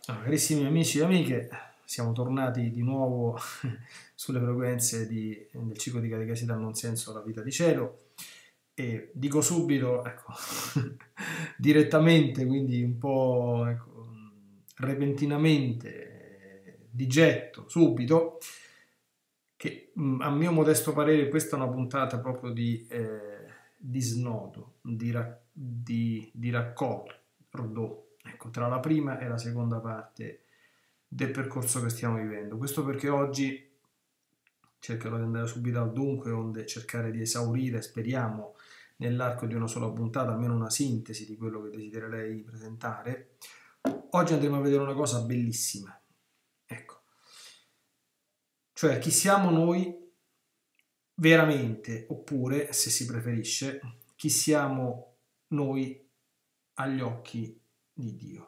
Carissimi amici e amiche, siamo tornati di nuovo sulle frequenze del ciclo di catechesi dal non senso alla vita di cielo e dico subito, ecco, direttamente, quindi un po' ecco, repentinamente, di getto, subito, che a mio modesto parere questa è una puntata proprio di snodo, di raccordo, ecco, tra la prima e la seconda parte del percorso che stiamo vivendo. Questo perché oggi cercherò di andare subito al dunque, onde cercare di esaurire, speriamo, nell'arco di una sola puntata, almeno una sintesi di quello che desidererei presentare. Oggi andremo a vedere una cosa bellissima, ecco, cioè chi siamo noi veramente, oppure, se si preferisce, chi siamo noi agli occhi di Dio.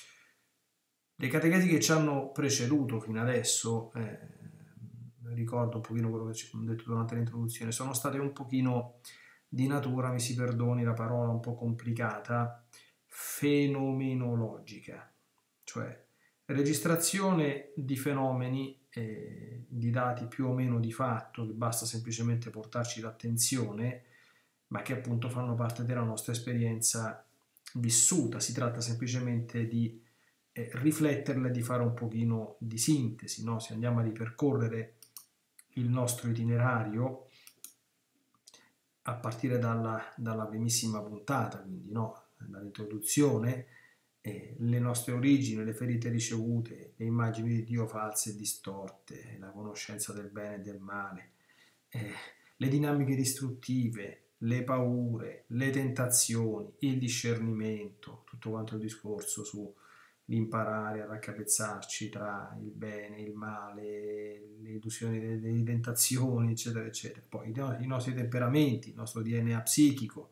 Le catechesi che ci hanno preceduto fino adesso, ricordo un pochino quello che ci ho detto durante l'introduzione, sono state un pochino di natura, mi si perdoni la parola un po' complicata, fenomenologica, cioè registrazione di fenomeni, di dati più o meno di fatto, che basta semplicemente portarci l'attenzione, ma che appunto fanno parte della nostra esperienza vissuta. Si tratta semplicemente di rifletterle e di fare un pochino di sintesi, no? Se andiamo a ripercorrere il nostro itinerario a partire dalla primissima puntata, quindi no? Dall'introduzione, le nostre origini, le ferite ricevute, le immagini di Dio false e distorte, la conoscenza del bene e del male, le dinamiche distruttive, le paure, le tentazioni, il discernimento, tutto quanto il discorso sull'imparare a raccapezzarci tra il bene, il male, le illusioni, le tentazioni, eccetera, eccetera. Poi i nostri temperamenti, il nostro DNA psichico,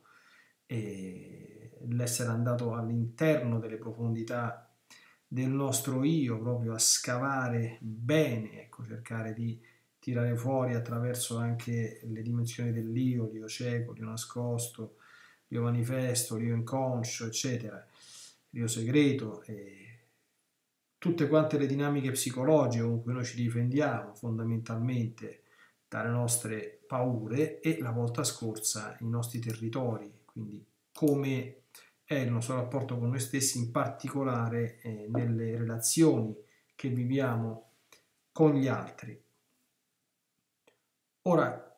e l'essere andato all'interno delle profondità del nostro io, proprio a scavare bene, ecco, cercare di tirare fuori attraverso anche le dimensioni dell'io, l'io cieco, l'io nascosto, l'io manifesto, l'io inconscio, eccetera, l'io segreto, e tutte quante le dinamiche psicologiche con cui noi ci difendiamo fondamentalmente dalle nostre paure, e la volta scorsa i nostri territori, quindi come è il nostro rapporto con noi stessi, in particolare nelle relazioni che viviamo con gli altri. Ora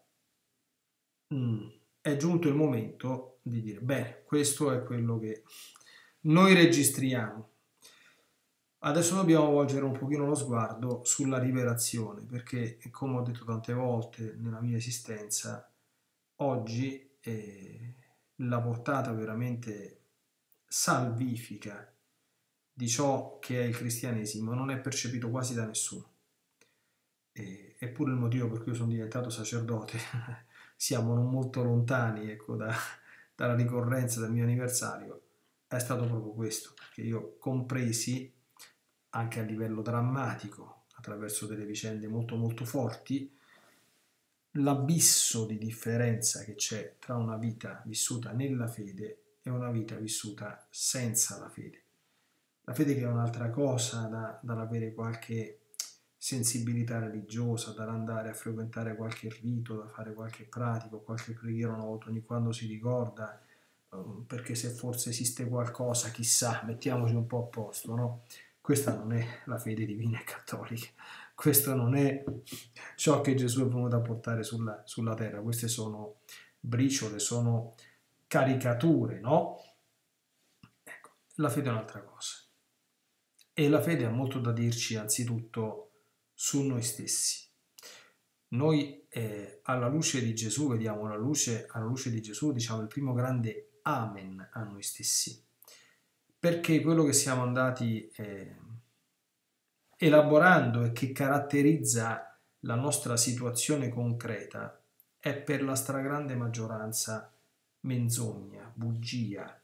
è giunto il momento di dire, bene, questo è quello che noi registriamo. Adesso dobbiamo volgere un pochino lo sguardo sulla rivelazione, perché, come ho detto tante volte nella mia esistenza, oggi la portata veramente salvifica di ciò che è il cristianesimo non è percepito quasi da nessuno. Eppure il motivo per cui io sono diventato sacerdote, siamo non molto lontani, ecco, dalla ricorrenza del mio anniversario, è stato proprio questo, perché io compresi anche a livello drammatico, attraverso delle vicende molto molto forti, l'abisso di differenza che c'è tra una vita vissuta nella fede e una vita vissuta senza la fede. La fede che è un'altra cosa dall'avere qualche sensibilità religiosa, dall'andare a frequentare qualche rito, da fare qualche pratica, qualche preghiera una volta ogni quando si ricorda, perché se forse esiste qualcosa, chissà, mettiamoci un po' a posto, no? Questa non è la fede divina e cattolica, questo non è ciò che Gesù è venuto a portare sulla terra, queste sono briciole, sono caricature, no? Ecco, la fede è un'altra cosa. E la fede ha molto da dirci anzitutto su noi stessi. Noi alla luce di Gesù vediamo alla luce di Gesù, diciamo, il primo grande amen a noi stessi, perché quello che siamo andati elaborando e che caratterizza la nostra situazione concreta è per la stragrande maggioranza menzogna, bugia,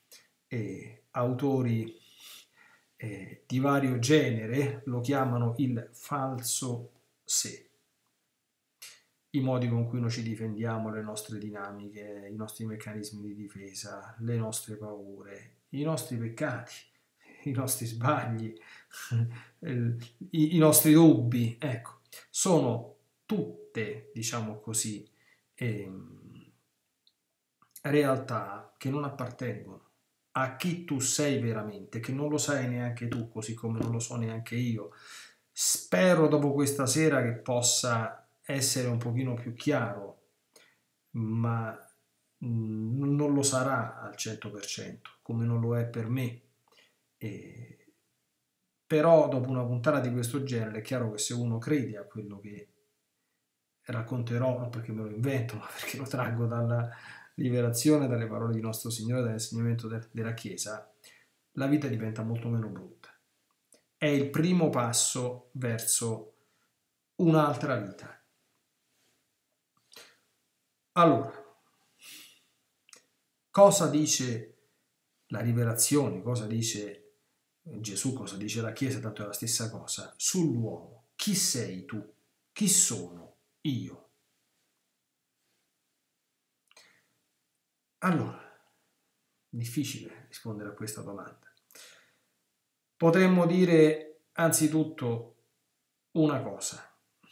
autori di vario genere lo chiamano il falso sé, i modi con cui noi ci difendiamo, le nostre dinamiche, i nostri meccanismi di difesa, le nostre paure, i nostri peccati, i nostri sbagli, i nostri dubbi, ecco, sono tutte, diciamo così, realtà che non appartengono a chi tu sei veramente, che non lo sai neanche tu, così come non lo so neanche io. Spero dopo questa sera che possa essere un pochino più chiaro, ma non lo sarà al 100%, come non lo è per me. Però dopo una puntata di questo genere è chiaro che se uno crede a quello che racconterò, non perché me lo invento, ma perché lo traggo dalla rivelazione, dalle parole di nostro Signore, dall'insegnamento della Chiesa, la vita diventa molto meno brutta. È il primo passo verso un'altra vita. Allora, cosa dice la rivelazione, cosa dice Gesù, cosa dice la Chiesa, tanto è la stessa cosa, sull'uomo? Chi sei tu? Chi sono io? Allora, difficile rispondere a questa domanda. Potremmo dire anzitutto una cosa.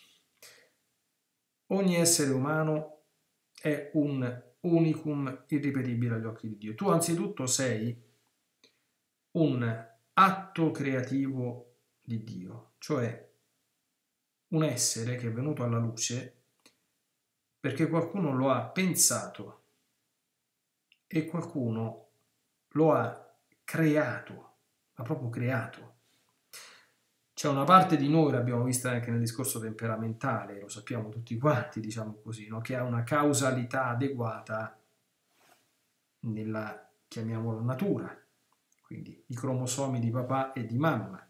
Ogni essere umano è un unicum irripetibile agli occhi di Dio. Tu anzitutto sei un atto creativo di Dio, cioè un essere che è venuto alla luce perché qualcuno lo ha pensato e qualcuno lo ha creato, ha proprio creato. C'è una parte di noi, l'abbiamo vista anche nel discorso temperamentale, lo sappiamo tutti quanti, diciamo così, no? Che ha una causalità adeguata nella, chiamiamola, natura, quindi i cromosomi di papà e di mamma.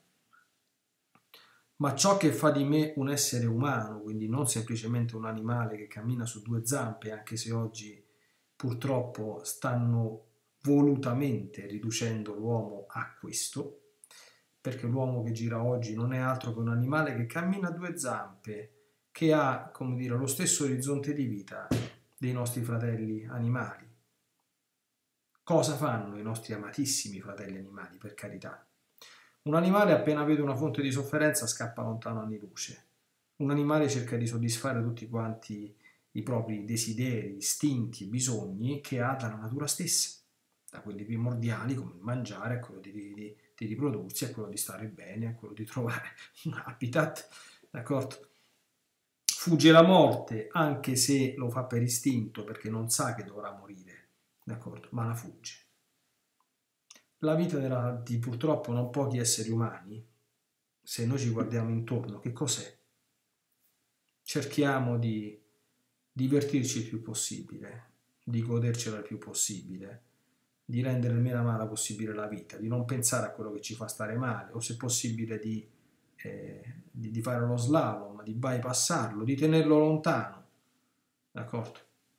Ma ciò che fa di me un essere umano, quindi non semplicemente un animale che cammina su due zampe, anche se oggi purtroppo stanno volutamente riducendo l'uomo a questo, perché l'uomo che gira oggi non è altro che un animale che cammina a due zampe, che ha, come dire, lo stesso orizzonte di vita dei nostri fratelli animali. Cosa fanno i nostri amatissimi fratelli animali, per carità? Un animale appena vede una fonte di sofferenza scappa lontano anni luce. Un animale cerca di soddisfare tutti quanti i propri desideri, istinti, bisogni che ha dalla natura stessa, da quelli primordiali come il mangiare, a quello di riprodursi, a quello di stare bene, a quello di trovare un habitat, d'accordo? Fugge la morte anche se lo fa per istinto perché non sa che dovrà morire, d'accordo? Ma la fugge. La vita di purtroppo non pochi esseri umani, se noi ci guardiamo intorno, che cos'è? Cerchiamo di divertirci il più possibile, di godercela il più possibile, di rendere il meno amara possibile la vita, di non pensare a quello che ci fa stare male, o se possibile di fare lo slalom, di bypassarlo, di tenerlo lontano, d'accordo?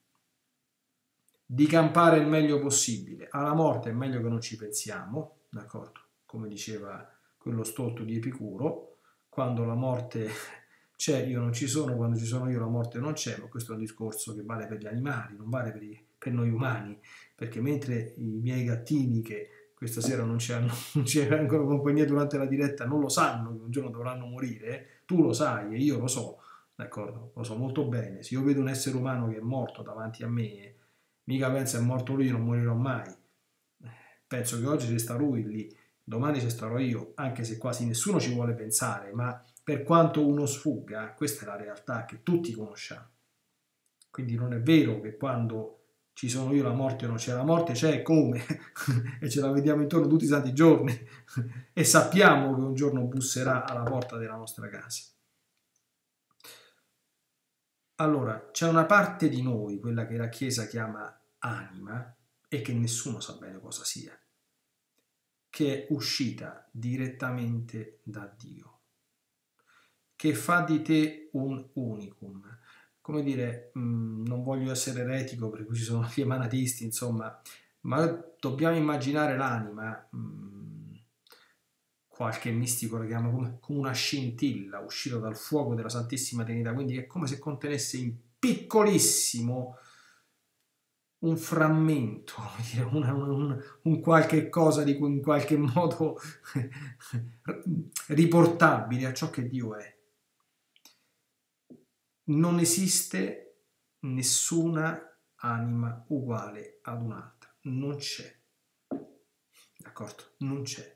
Di campare il meglio possibile. Alla morte è meglio che non ci pensiamo, d'accordo? Come diceva quello stolto di Epicuro, quando la morte c'è io non ci sono, quando ci sono io la morte non c'è, ma questo è un discorso che vale per gli animali, non vale per noi umani, perché mentre i miei gattini che questa sera non ci vengono compagnia durante la diretta non lo sanno che un giorno dovranno morire, tu lo sai e io lo so, d'accordo? Lo so molto bene. Se io vedo un essere umano che è morto davanti a me, mica penso è morto lui, non morirò mai. Penso che oggi ci sta lui lì, domani ci starò io, anche se quasi nessuno ci vuole pensare, ma per quanto uno sfugga, questa è la realtà che tutti conosciamo. Quindi non è vero che quando ci sono io la morte non c'è, la morte c'è come e ce la vediamo intorno tutti i santi giorni e sappiamo che un giorno busserà alla porta della nostra casa. Allora, c'è una parte di noi, quella che la Chiesa chiama anima, e che nessuno sa bene cosa sia, che è uscita direttamente da Dio, che fa di te un unicum. Come dire, non voglio essere eretico per cui ci sono gli emanatisti, insomma, ma dobbiamo immaginare l'anima, qualche mistico la chiama come una scintilla uscita dal fuoco della Santissima Trinità, quindi è come se contenesse in piccolissimo un frammento, un qualche cosa di cui in qualche modo riportabile a ciò che Dio è. Non esiste nessuna anima uguale ad un'altra, non c'è, d'accordo? Non c'è.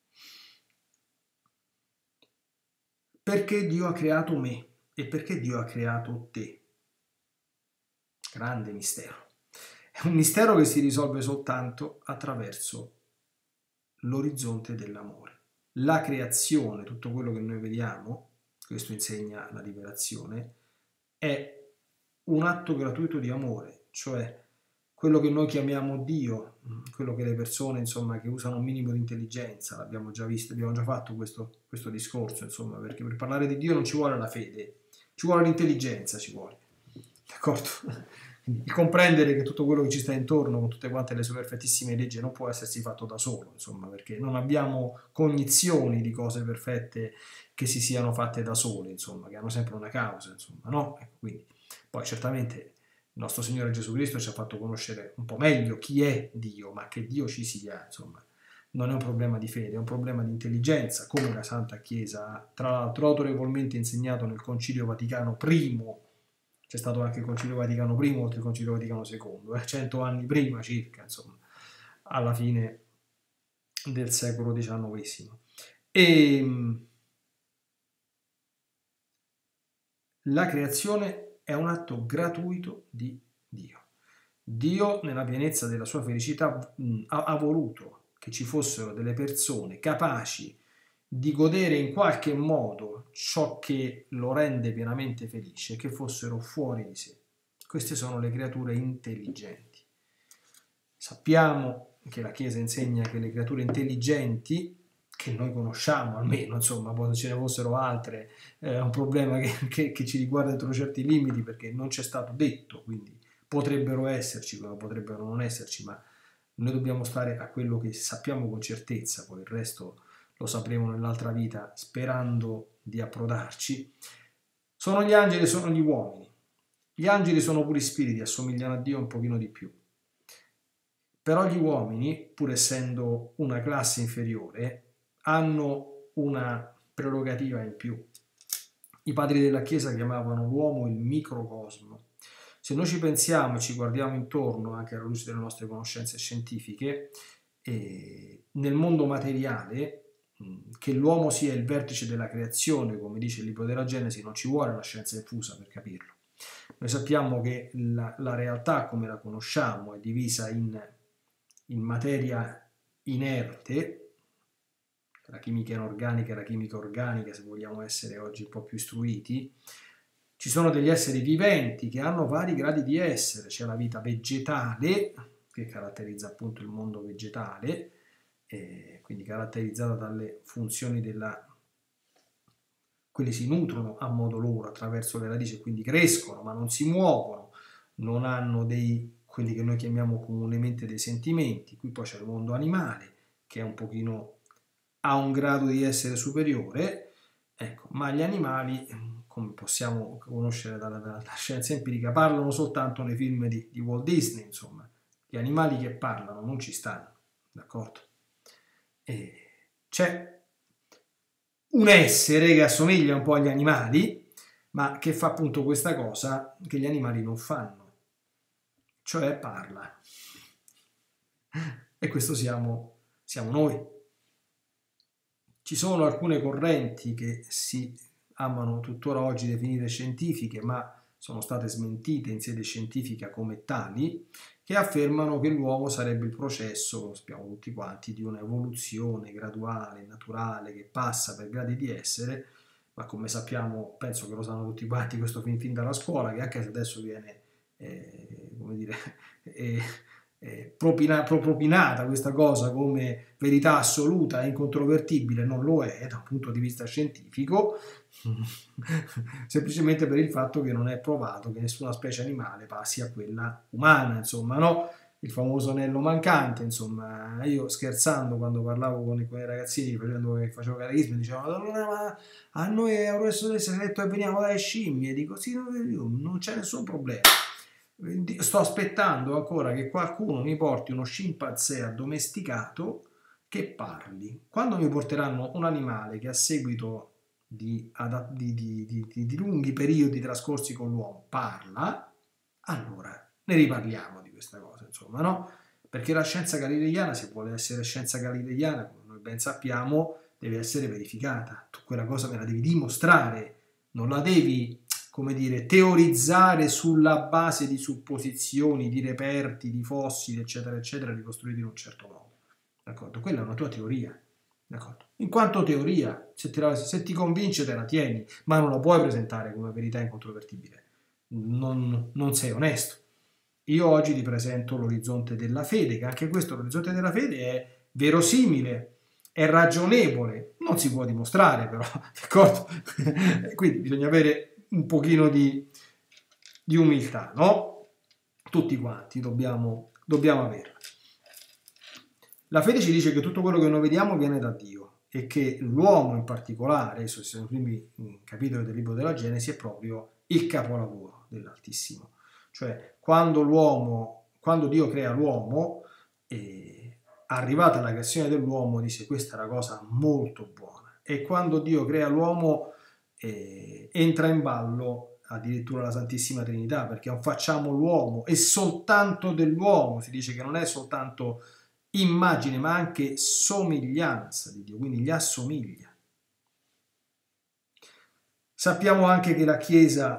Perché Dio ha creato me e perché Dio ha creato te? Grande mistero. È un mistero che si risolve soltanto attraverso l'orizzonte dell'amore. La creazione, tutto quello che noi vediamo, questo insegna la liberazione, è un atto gratuito di amore, cioè quello che noi chiamiamo Dio, quello che le persone, insomma, che usano un minimo di intelligenza, l'abbiamo già visto, abbiamo già fatto questo discorso, insomma, perché per parlare di Dio non ci vuole la fede, ci vuole l'intelligenza, ci vuole, d'accordo? Il comprendere che tutto quello che ci sta intorno, con tutte quante le sue perfettissime leggi, non può essersi fatto da solo, insomma, perché non abbiamo cognizioni di cose perfette che si siano fatte da sole, insomma, che hanno sempre una causa, insomma, no? Ecco, quindi, poi certamente il nostro Signore Gesù Cristo ci ha fatto conoscere un po' meglio chi è Dio, ma che Dio ci sia, insomma, non è un problema di fede, è un problema di intelligenza, come la Santa Chiesa ha, tra l'altro, autorevolmente insegnato nel Concilio Vaticano I. C'è stato anche il Concilio Vaticano I, oltre il Concilio Vaticano II, 100 anni prima circa, insomma, alla fine del secolo XIX. E la creazione è un atto gratuito di Dio. Dio, nella pienezza della sua felicità, ha voluto che ci fossero delle persone capaci di godere in qualche modo ciò che lo rende pienamente felice, che fossero fuori di sé. Queste sono le creature intelligenti. Sappiamo che la Chiesa insegna che le creature intelligenti, che noi conosciamo almeno, insomma, poi se ce ne fossero altre, è un problema che ci riguarda entro certi limiti, perché non c'è stato detto, quindi potrebbero esserci, come potrebbero non esserci, ma noi dobbiamo stare a quello che sappiamo con certezza, poi il resto lo sapremo nell'altra vita, sperando di approdarci. Sono gli angeli, sono gli uomini. Gli angeli sono puri spiriti, assomigliano a Dio un pochino di più. Però gli uomini, pur essendo una classe inferiore, hanno una prerogativa in più. I padri della Chiesa chiamavano l'uomo il microcosmo. Se noi ci pensiamo e ci guardiamo intorno, anche alla luce delle nostre conoscenze scientifiche, nel mondo materiale, che l'uomo sia il vertice della creazione, come dice il libro della Genesi, non ci vuole una scienza infusa per capirlo. Noi sappiamo che la realtà come la conosciamo è divisa in materia inerte, la chimica inorganica e la chimica organica, se vogliamo essere oggi un po' più istruiti. Ci sono degli esseri viventi che hanno vari gradi di essere, c'è la vita vegetale, che caratterizza appunto il mondo vegetale, quindi caratterizzata dalle funzioni quelli si nutrono a modo loro attraverso le radici, quindi crescono ma non si muovono, non hanno quelli che noi chiamiamo comunemente dei sentimenti. Qui poi c'è il mondo animale, che è un pochino, ha un grado di essere superiore, ecco, ma gli animali, come possiamo conoscere dalla scienza empirica, parlano soltanto nei film di Walt Disney, insomma. Gli animali che parlano non ci stanno, d'accordo? C'è un essere che assomiglia un po' agli animali, ma che fa appunto questa cosa che gli animali non fanno, cioè parla. E questo siamo noi. Ci sono alcune correnti che si amano tuttora oggi definire scientifiche, ma sono state smentite in sede scientifica come tali, che affermano che l'uomo sarebbe il processo, lo sappiamo tutti quanti, di un'evoluzione graduale, naturale, che passa per gradi di essere, ma come sappiamo, penso che lo sanno tutti quanti, questo fin dalla scuola, che anche se adesso viene, come dire, propinata questa cosa come verità assoluta e incontrovertibile, non lo è da un punto di vista scientifico, semplicemente per il fatto che non è provato che nessuna specie animale passi a quella umana, insomma, no? Il famoso anello mancante, insomma. Io scherzando, quando parlavo con i ragazzini che facevo catechismo, dicevano: ma a noi è un essere letto e veniamo dalle scimmie. Dico sì, non c'è nessun problema. Sto aspettando ancora che qualcuno mi porti uno scimpanzé addomesticato che parli. Quando mi porteranno un animale che a seguito di lunghi periodi trascorsi con l'uomo parla, allora ne riparliamo di questa cosa, insomma, no? Perché la scienza galileiana, se vuole essere scienza galileiana, come noi ben sappiamo, deve essere verificata. Tu quella cosa me la devi dimostrare, non la devi, come dire, teorizzare sulla base di supposizioni, di reperti, di fossili, eccetera, eccetera, ricostruiti in un certo modo. D'accordo? Quella è una tua teoria. D'accordo? In quanto teoria, se ti convince te la tieni, ma non la puoi presentare come verità incontrovertibile. Non sei onesto. Io oggi ti presento l'orizzonte della fede, che anche questo, l'orizzonte della fede, è verosimile, è ragionevole, non si può dimostrare però, d'accordo? Quindi bisogna avere un pochino di umiltà, no? Tutti quanti dobbiamo averla. La fede ci dice che tutto quello che noi vediamo viene da Dio e che l'uomo in particolare, questo sono i primi capitoli del libro della Genesi, è proprio il capolavoro dell'Altissimo. Cioè, quando Dio crea l'uomo, arrivata alla creazione dell'uomo, dice questa è una cosa molto buona. E quando Dio crea l'uomo, entra in ballo addirittura la Santissima Trinità, perché facciamo l'uomo e soltanto dell'uomo, si dice che non è soltanto immagine ma anche somiglianza di Dio, quindi gli assomiglia. Sappiamo anche che la Chiesa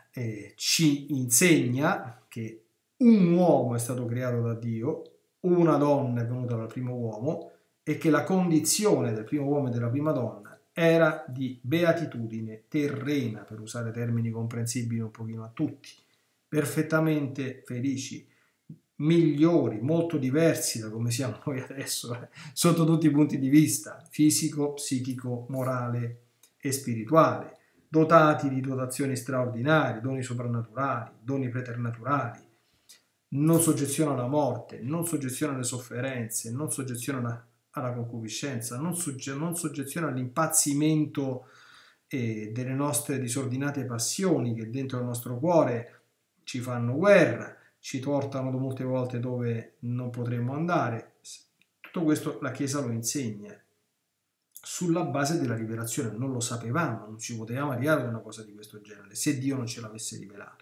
ci insegna che un uomo è stato creato da Dio, una donna è venuta dal primo uomo e che la condizione del primo uomo e della prima donna era di beatitudine terrena, per usare termini comprensibili un pochino a tutti, perfettamente felici, migliori, molto diversi da come siamo noi adesso, sotto tutti i punti di vista, fisico, psichico, morale e spirituale, dotati di dotazioni straordinarie, doni soprannaturali, doni preternaturali, non soggezionano alla morte, non soggezionano alle sofferenze, non soggezionano alla concupiscenza, non soggezionano all'impazzimento delle nostre disordinate passioni che dentro il nostro cuore ci fanno guerra, ci portano molte volte dove non potremmo andare. Tutto questo la Chiesa lo insegna sulla base della rivelazione. Non lo sapevamo, non ci potevamo arrivare ad una cosa di questo genere se Dio non ce l'avesse rivelato.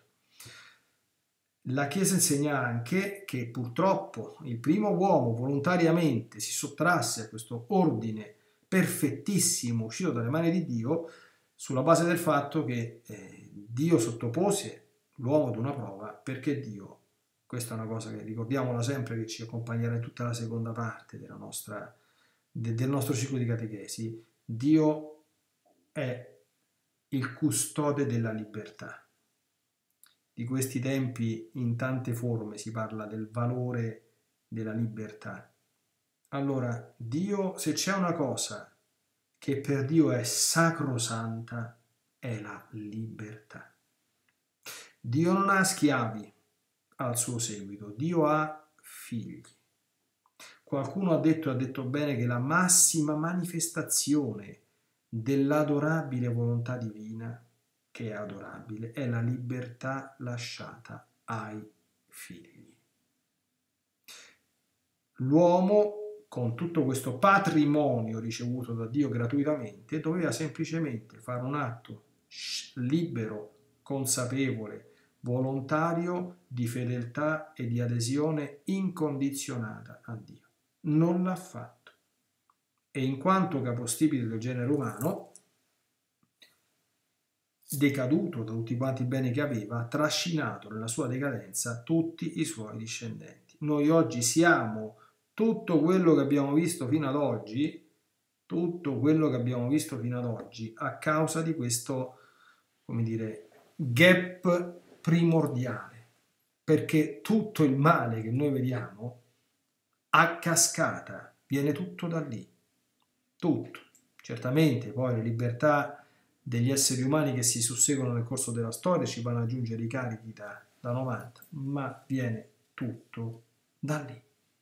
La Chiesa insegna anche che purtroppo il primo uomo volontariamente si sottrasse a questo ordine perfettissimo uscito dalle mani di Dio sulla base del fatto che Dio sottopose l'uomo ad una prova, perché Dio, questa è una cosa che ricordiamola sempre, che ci accompagnerà in tutta la seconda parte del nostro ciclo di catechesi, Dio è il custode della libertà. Di questi tempi in tante forme si parla del valore della libertà. Allora, Dio, se c'è una cosa che per Dio è sacrosanta, è la libertà. Dio non ha schiavi al suo seguito, Dio ha figli. Qualcuno ha detto bene che la massima manifestazione dell'adorabile volontà divina, che è adorabile, è la libertà lasciata ai figli. L'uomo, con tutto questo patrimonio ricevuto da Dio gratuitamente, doveva semplicemente fare un atto libero, consapevole, volontario, di fedeltà e di adesione incondizionata a Dio. Non l'ha fatto. E in quanto capostipite del genere umano, decaduto da tutti quanti i beni che aveva, ha trascinato nella sua decadenza tutti i suoi discendenti. Noi oggi siamo tutto quello che abbiamo visto fino ad oggi, a causa di questo, come dire, gap primordiale, perché tutto il male che noi vediamo a cascata viene tutto da lì, tutto. Certamente poi le libertà degli esseri umani che si susseguono nel corso della storia ci vanno ad aggiungere i carichi da 90, ma viene tutto da lì.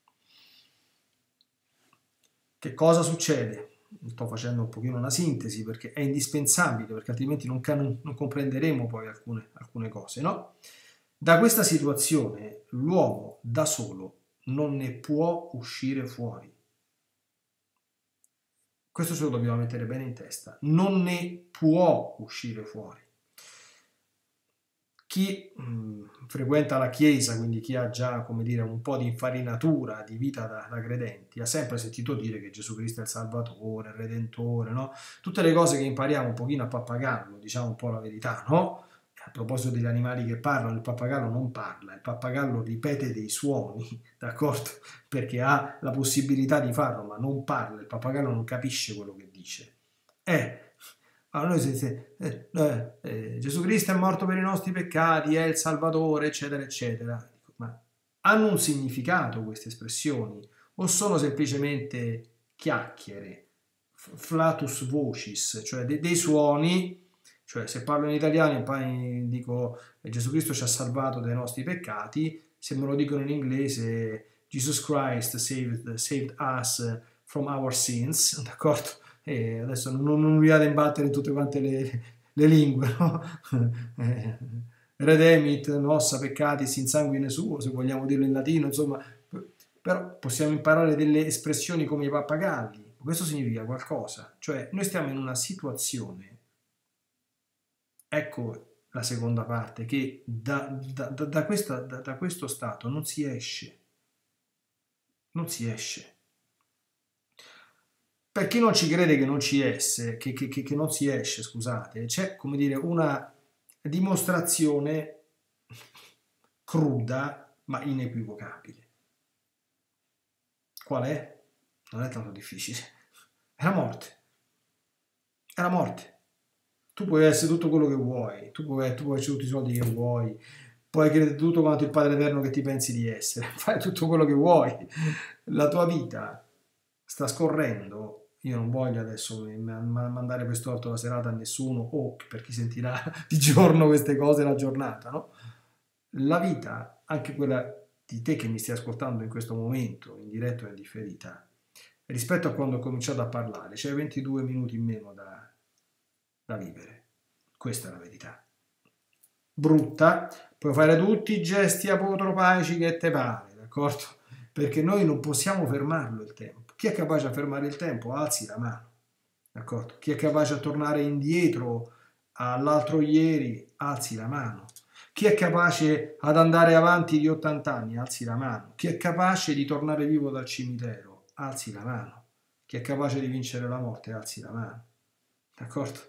Che cosa succede? Sto facendo un pochino una sintesi perché è indispensabile, perché altrimenti non comprenderemo poi alcune cose, no? Da questa situazione l'uomo da solo non ne può uscire fuori. Questo ce lo dobbiamo mettere bene in testa. Non ne può uscire fuori. Chi frequenta la Chiesa, quindi chi ha già, come dire, un po' di infarinatura di vita da credenti, ha sempre sentito dire che Gesù Cristo è il Salvatore, il Redentore, no? Tutte le cose che impariamo un pochino a pappagallo, diciamo un po' la verità, no? A proposito degli animali che parlano, il pappagallo non parla, il pappagallo ripete dei suoni, d'accordo? Perché ha la possibilità di farlo, ma non parla, il pappagallo non capisce quello che dice. Allora noi Gesù Cristo è morto per i nostri peccati, è il Salvatore, eccetera, eccetera. Ma hanno un significato queste espressioni o sono semplicemente chiacchiere, flatus vocis, cioè dei suoni? Cioè, se parlo in italiano e poi dico Gesù Cristo ci ha salvato dai nostri peccati, se me lo dicono in inglese Jesus Christ saved us from our sins, d'accordo? E adesso non vi vado a imbattere in tutte quante le lingue, no? Redemit, nossa, peccatis in sanguine suo, se vogliamo dirlo in latino, insomma, però possiamo imparare delle espressioni come i pappagalli. Questo significa qualcosa, cioè noi stiamo in una situazione. Ecco la seconda parte, che da questo stato non si esce. Non si esce. Per chi non ci crede che non ci esce, che non si esce, scusate, c'è, come dire, una dimostrazione cruda ma inequivocabile. Qual è? Non è tanto difficile. È la morte. È la morte. Tu puoi essere tutto quello che vuoi, tu puoi avere tutti i soldi che vuoi, puoi credere tutto quanto il Padre Eterno che ti pensi di essere, fai tutto quello che vuoi, la tua vita sta scorrendo. Io non voglio adesso mandare per storto la serata a nessuno o per chi sentirà di giorno queste cose la giornata, no? La vita, anche quella di te che mi stai ascoltando in questo momento, in diretta o in differita, rispetto a quando ho cominciato a parlare, c'è 22 minuti in meno da vivere. Questa è la verità. Brutta, puoi fare tutti i gesti apotropaici che te pare, d'accordo? Perché noi non possiamo fermarlo il tempo. Chi è capace a fermare il tempo? Alzi la mano, d'accordo? Chi è capace a tornare indietro all'altro ieri? Alzi la mano. Chi è capace ad andare avanti di 80 anni? Alzi la mano. Chi è capace di tornare vivo dal cimitero? Alzi la mano. Chi è capace di vincere la morte? Alzi la mano. D'accordo?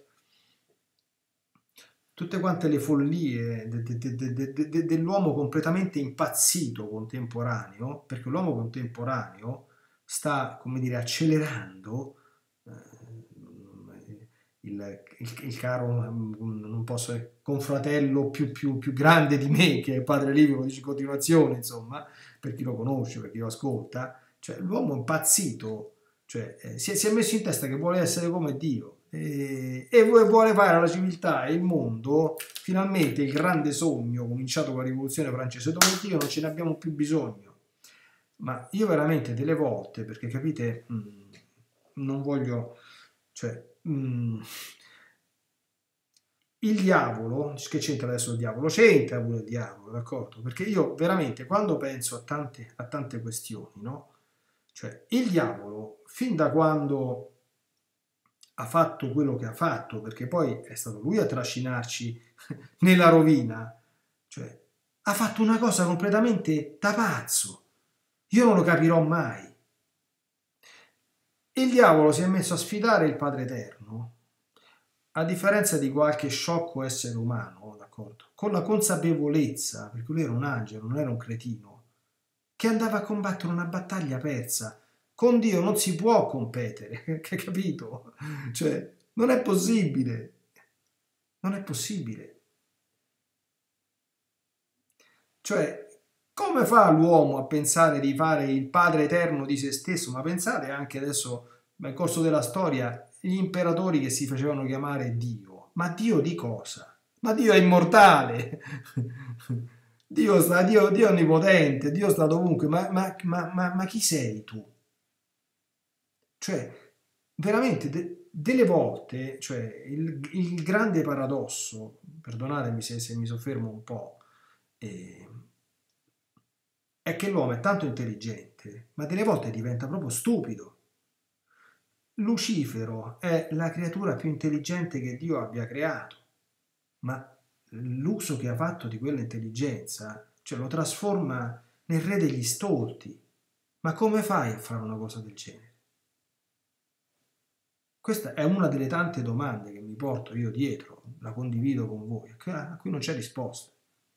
Tutte quante le follie dell'uomo completamente impazzito contemporaneo, perché l'uomo contemporaneo sta, come dire, accelerando il caro, non posso, confratello più grande di me, che è Padre Livio, lo dice in continuazione, insomma, per chi lo conosce, per chi lo ascolta, cioè l'uomo impazzito, cioè, si è messo in testa che vuole essere come Dio e vuole fare la civiltà e il mondo finalmente il grande sogno cominciato con la rivoluzione francese, dove Dio non ce ne abbiamo più bisogno. Ma io veramente delle volte, perché capite, non voglio, cioè, il diavolo, che c'entra adesso il diavolo? C'entra pure il diavolo, d'accordo? Perché io veramente quando penso a tante questioni, no? Cioè, il diavolo, fin da quando ha fatto quello che ha fatto, perché poi è stato lui a trascinarci nella rovina, cioè, ha fatto una cosa completamente da pazzo. Io non lo capirò mai. Il diavolo si è messo a sfidare il Padre Eterno, a differenza di qualche sciocco essere umano, d'accordo? Con la consapevolezza, perché lui era un angelo, non era un cretino, che andava a combattere una battaglia persa. Con Dio non si può competere, capito? Cioè, non è possibile. Non è possibile. Cioè, come fa l'uomo a pensare di fare il padre eterno di se stesso? Ma pensate anche adesso, nel corso della storia, gli imperatori che si facevano chiamare Dio. Ma Dio di cosa? Ma Dio è immortale. Dio è onnipotente, Dio sta dovunque. Ma chi sei tu? Cioè, veramente, delle volte, cioè, il grande paradosso, perdonatemi se mi soffermo un po', eh, è che l'uomo è tanto intelligente, ma delle volte diventa proprio stupido. Lucifero è la creatura più intelligente che Dio abbia creato, ma l'uso che ha fatto di quella intelligenza, cioè lo trasforma nel re degli stolti. Ma come fai a fare una cosa del genere? Questa è una delle tante domande che mi porto io dietro, la condivido con voi, a cui non c'è risposta.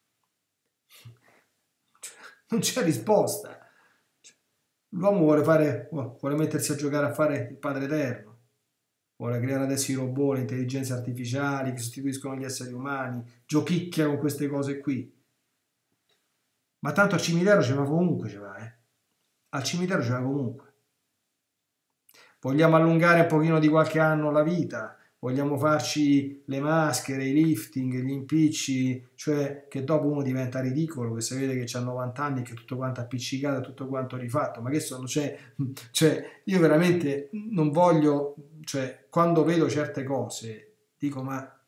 Non c'è risposta. L'uomo vuole mettersi a giocare a fare il Padre Eterno, vuole creare adesso i robot, le intelligenze artificiali che sostituiscono gli esseri umani, giochicchia con queste cose qui. Ma tanto al cimitero ce va comunque, Al cimitero ce va comunque. Vogliamo allungare un pochino di qualche anno la vita, vogliamo farci le maschere, i lifting, gli impicci, cioè che dopo uno diventa ridicolo, che si vede che c'ha 90 anni e che tutto quanto appiccicato, tutto quanto rifatto, ma che sono, cioè io veramente non voglio, cioè quando vedo certe cose dico ma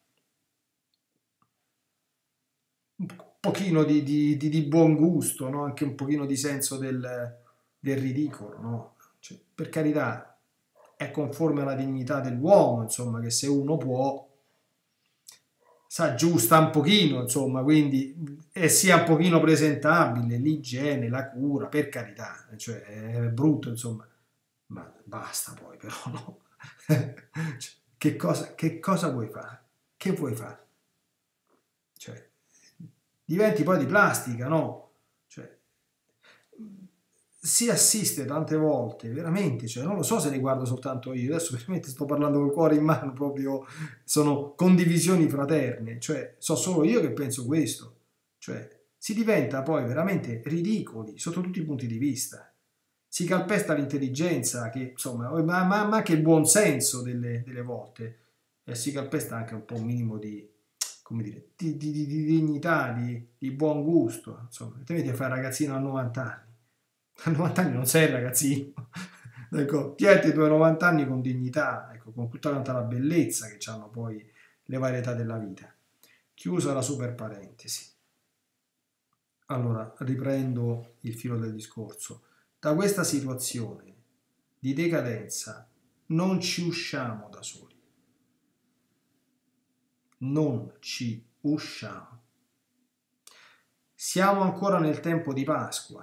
un pochino di buon gusto, no? Anche un pochino di senso del ridicolo, no? Cioè, per carità, è conforme alla dignità dell'uomo, insomma, che se uno può, s'aggiusta un pochino, insomma, quindi e sia un pochino presentabile, l'igiene, la cura, per carità, cioè è brutto, insomma, ma basta poi però, no? Cioè, che cosa vuoi fare? Che vuoi fare? Cioè, diventi poi di plastica, no? Cioè, si assiste tante volte, veramente, cioè non lo so se ne guardo soltanto io, adesso veramente sto parlando col cuore in mano, proprio sono condivisioni fraterne, cioè so solo io che penso questo, cioè si diventa poi veramente ridicoli sotto tutti i punti di vista, si calpesta l'intelligenza, che insomma, ma anche il buon senso delle volte, e si calpesta anche un po' un minimo di, come dire, di dignità, di buon gusto, insomma, te metti a fare ragazzino a 90 anni. A 90 anni non sei il ragazzino, ecco, tienti i tuoi 90 anni con dignità, ecco, con tutta quanta la bellezza che hanno poi le varietà della vita. Chiusa la super parentesi. Allora, riprendo il filo del discorso. Da questa situazione di decadenza non ci usciamo da soli. Non ci usciamo. Siamo ancora nel tempo di Pasqua.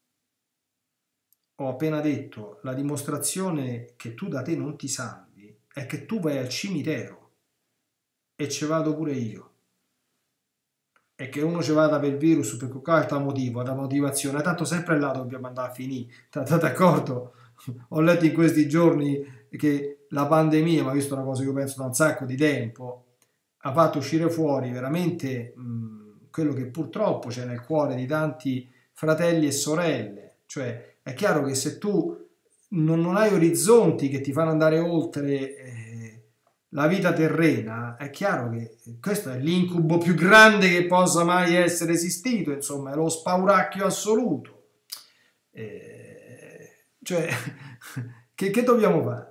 Ho appena detto, la dimostrazione che tu da te non ti salvi è che tu vai al cimitero e ci vado pure io. E che uno ci vada per il virus per qualche altro motivo, da motivazione, tanto sempre là dobbiamo andare a finire. D'accordo? Ho letto in questi giorni che la pandemia, ma questa è una cosa che io penso da un sacco di tempo, ha fatto uscire fuori veramente quello che purtroppo c'è nel cuore di tanti fratelli e sorelle. Cioè, è chiaro che se tu non hai orizzonti che ti fanno andare oltre la vita terrena, è chiaro che questo è l'incubo più grande che possa mai essere esistito, insomma, è lo spauracchio assoluto. Cioè, che dobbiamo fare?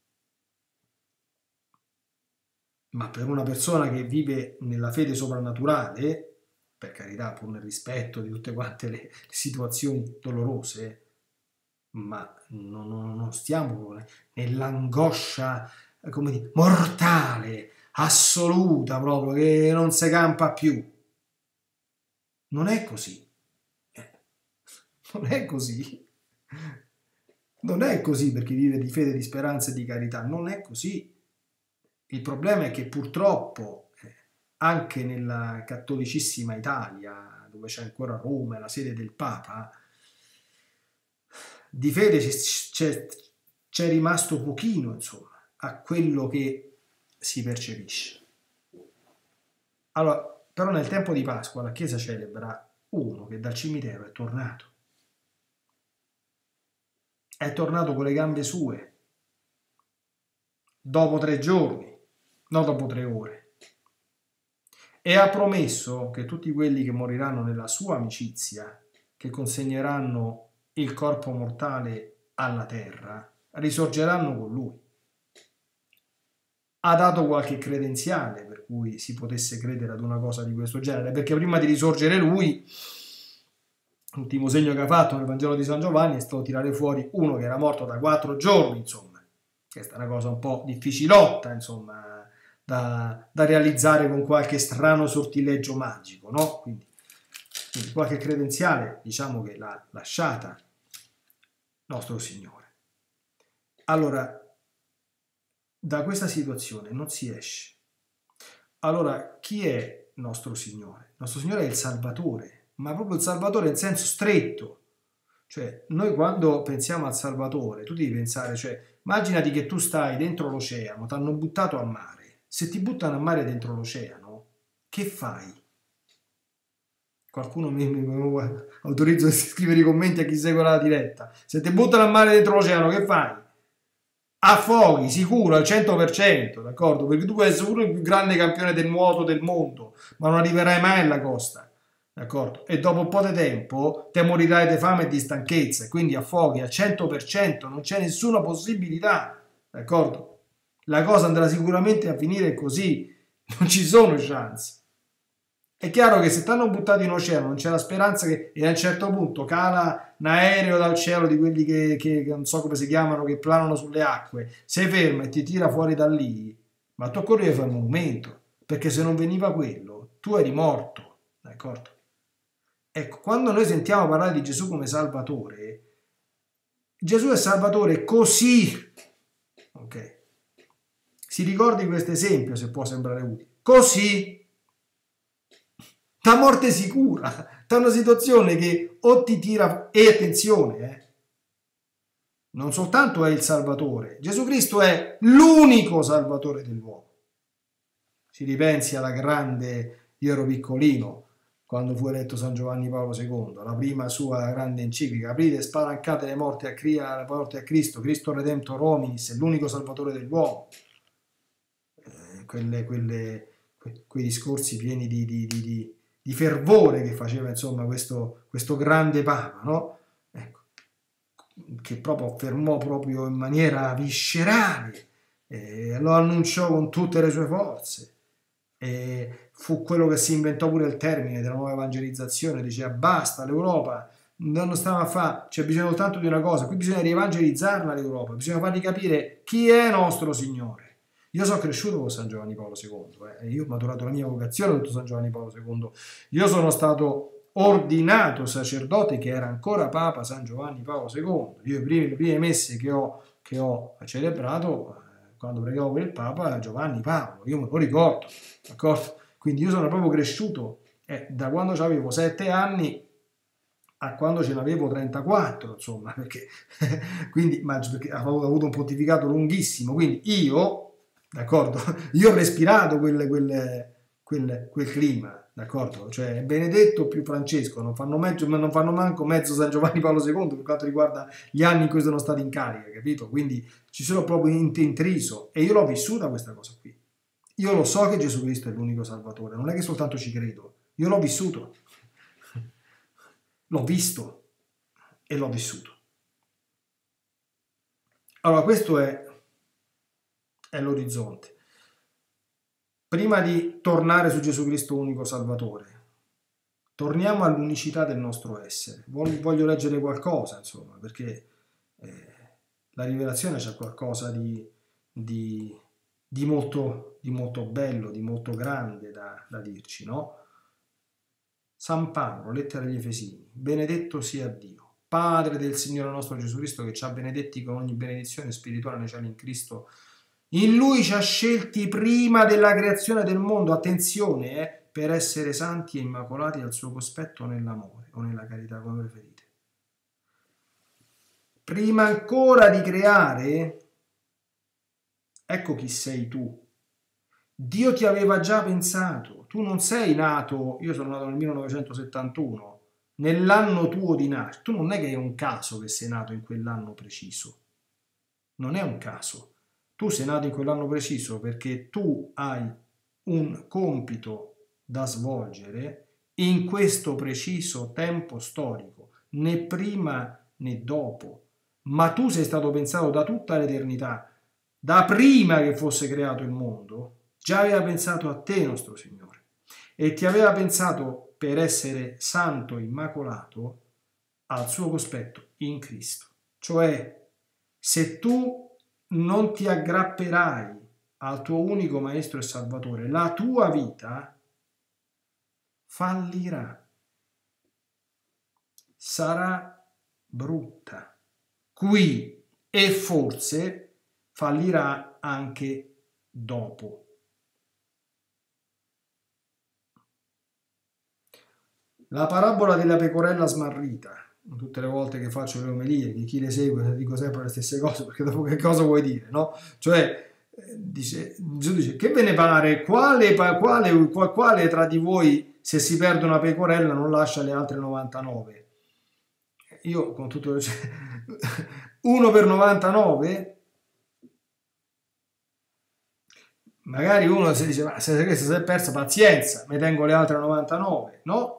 Ma per una persona che vive nella fede soprannaturale, per carità, pur nel rispetto di tutte quante le situazioni dolorose, ma non stiamo nell'angoscia, come dire, mortale, assoluta proprio, che non si campa più. Non è così. Non è così. Non è così per chi vive di fede, di speranza e di carità. Non è così. Il problema è che purtroppo anche nella cattolicissima Italia, dove c'è ancora Roma, la sede del Papa, di fede c'è rimasto pochino, insomma, a quello che si percepisce. Allora, però nel tempo di Pasqua la Chiesa celebra uno che dal cimitero è tornato. È tornato con le gambe sue, dopo 3 giorni, non dopo 3 ore. E ha promesso che tutti quelli che moriranno nella sua amicizia, che consegneranno il corpo mortale alla terra, risorgeranno con lui. ha dato qualche credenziale per cui si potesse credere ad una cosa di questo genere, perché prima di risorgere lui, l'ultimo segno che ha fatto nel Vangelo di San Giovanni è stato tirare fuori uno che era morto da 4 giorni, insomma. Questa è una cosa un po' difficilotta, insomma, da realizzare con qualche strano sortileggio magico, no? Quindi qualche credenziale, diciamo che l'ha lasciata nostro Signore. Allora, da questa situazione non si esce. Allora, chi è nostro Signore? Nostro Signore è il Salvatore, ma proprio il Salvatore in senso stretto. Cioè, noi quando pensiamo al Salvatore, tu devi pensare, cioè, immaginati che tu stai dentro l'oceano, ti hanno buttato a mare. Se ti buttano a mare dentro l'oceano, che fai? Qualcuno mi autorizzo a scrivere i commenti a chi segue la diretta. Se ti buttano a mare dentro l'oceano, che fai? Affoghi, sicuro, al 100%, d'accordo? Perché tu puoi essere pure il più grande campione del nuoto del mondo, ma non arriverai mai alla costa, d'accordo? E dopo un po' di tempo te morirai di fame e di stanchezza, quindi affoghi al 100%, non c'è nessuna possibilità, d'accordo? La cosa andrà sicuramente a finire così, non ci sono chance. È chiaro che se ti hanno buttato in oceano non c'è la speranza che a un certo punto cala un aereo dal cielo di quelli che non so come si chiamano, che planano sulle acque, si ferma e ti tira fuori da lì, ma tu corri fare un monumento, perché se non veniva quello, tu eri morto, d'accordo? Ecco, quando noi sentiamo parlare di Gesù come Salvatore, Gesù è Salvatore così, ok? Si ricordi questo esempio, se può sembrare utile, così, da morte sicura, da una situazione che o ti tira, e attenzione, non soltanto è il Salvatore, Gesù Cristo è l'unico Salvatore dell'uomo. Si ripensi alla grande, io ero piccolino, quando fu eletto San Giovanni Paolo II, la prima sua grande enciclica, aprite e spalancate le morte a Cristo, Cristo Redemptor Hominis, è l'unico Salvatore dell'uomo. Quei discorsi pieni di fervore che faceva insomma questo grande Papa, no? Ecco, che proprio affermò proprio in maniera viscerale, lo annunciò con tutte le sue forze, fu quello che si inventò pure il termine della nuova evangelizzazione, diceva basta l'Europa, non stava a fare, c'è bisogno soltanto di una cosa, qui bisogna rievangelizzarla l'Europa, bisogna fargli capire chi è nostro Signore. Io sono cresciuto con San Giovanni Paolo II, io ho maturato la mia vocazione con San Giovanni Paolo II, io sono stato ordinato sacerdote che era ancora Papa San Giovanni Paolo II, io le prime messe che ho celebrato quando pregavo per il Papa Giovanni Paolo, io me lo ricordo, d'accordo? Quindi io sono proprio cresciuto da quando avevo 7 anni a quando ce n'avevo 34, insomma, perché, quindi, perché avevo avuto un pontificato lunghissimo, quindi io, d'accordo, io ho respirato quel clima, d'accordo, cioè Benedetto più Francesco non fanno manco mezzo San Giovanni Paolo II per quanto riguarda gli anni in cui sono stati in carica, capito? Quindi ci sono proprio intriso e io l'ho vissuta questa cosa qui. Io lo so che Gesù Cristo è l'unico Salvatore, non è che soltanto ci credo, io l'ho vissuto, l'ho visto e l'ho vissuto. Allora, questo è l'orizzonte. Prima di tornare su Gesù Cristo unico Salvatore, torniamo all'unicità del nostro essere. Voglio leggere qualcosa, insomma, perché la rivelazione c'è qualcosa di molto bello, di molto grande da dirci, no? San Paolo, lettera agli Efesini, benedetto sia Dio, Padre del Signore nostro Gesù Cristo, che ci ha benedetti con ogni benedizione spirituale nei cieli in Cristo. In Lui ci ha scelti prima della creazione del mondo, attenzione, per essere santi e immacolati al suo cospetto nell'amore o nella carità, come preferite. Prima ancora di creare, ecco chi sei tu. Dio ti aveva già pensato, tu non sei nato, io sono nato nel 1971, nell'anno tuo di nascita, tu non è che è un caso che sei nato in quell'anno preciso, non è un caso. Tu sei nato in quell'anno preciso perché tu hai un compito da svolgere in questo preciso tempo storico, né prima né dopo, ma tu sei stato pensato da tutta l'eternità, da prima che fosse creato il mondo, già aveva pensato a te, nostro Signore, e ti aveva pensato per essere santo, immacolato, al suo cospetto in Cristo. Cioè, se tu non ti aggrapperai al tuo unico Maestro e Salvatore, la tua vita fallirà, sarà brutta qui e forse fallirà anche dopo. La parabola della pecorella smarrita, tutte le volte che faccio le omelie, che chi le segue dico sempre le stesse cose, perché dopo che cosa vuoi dire, no? Cioè, Gesù dice, che ve ne pare? Quale tra di voi, se si perde una pecorella, non lascia le altre 99? Io, con tutto, cioè, 1 per 99? Magari uno si dice, ma se questa si è persa, pazienza, mi tengo le altre 99, no?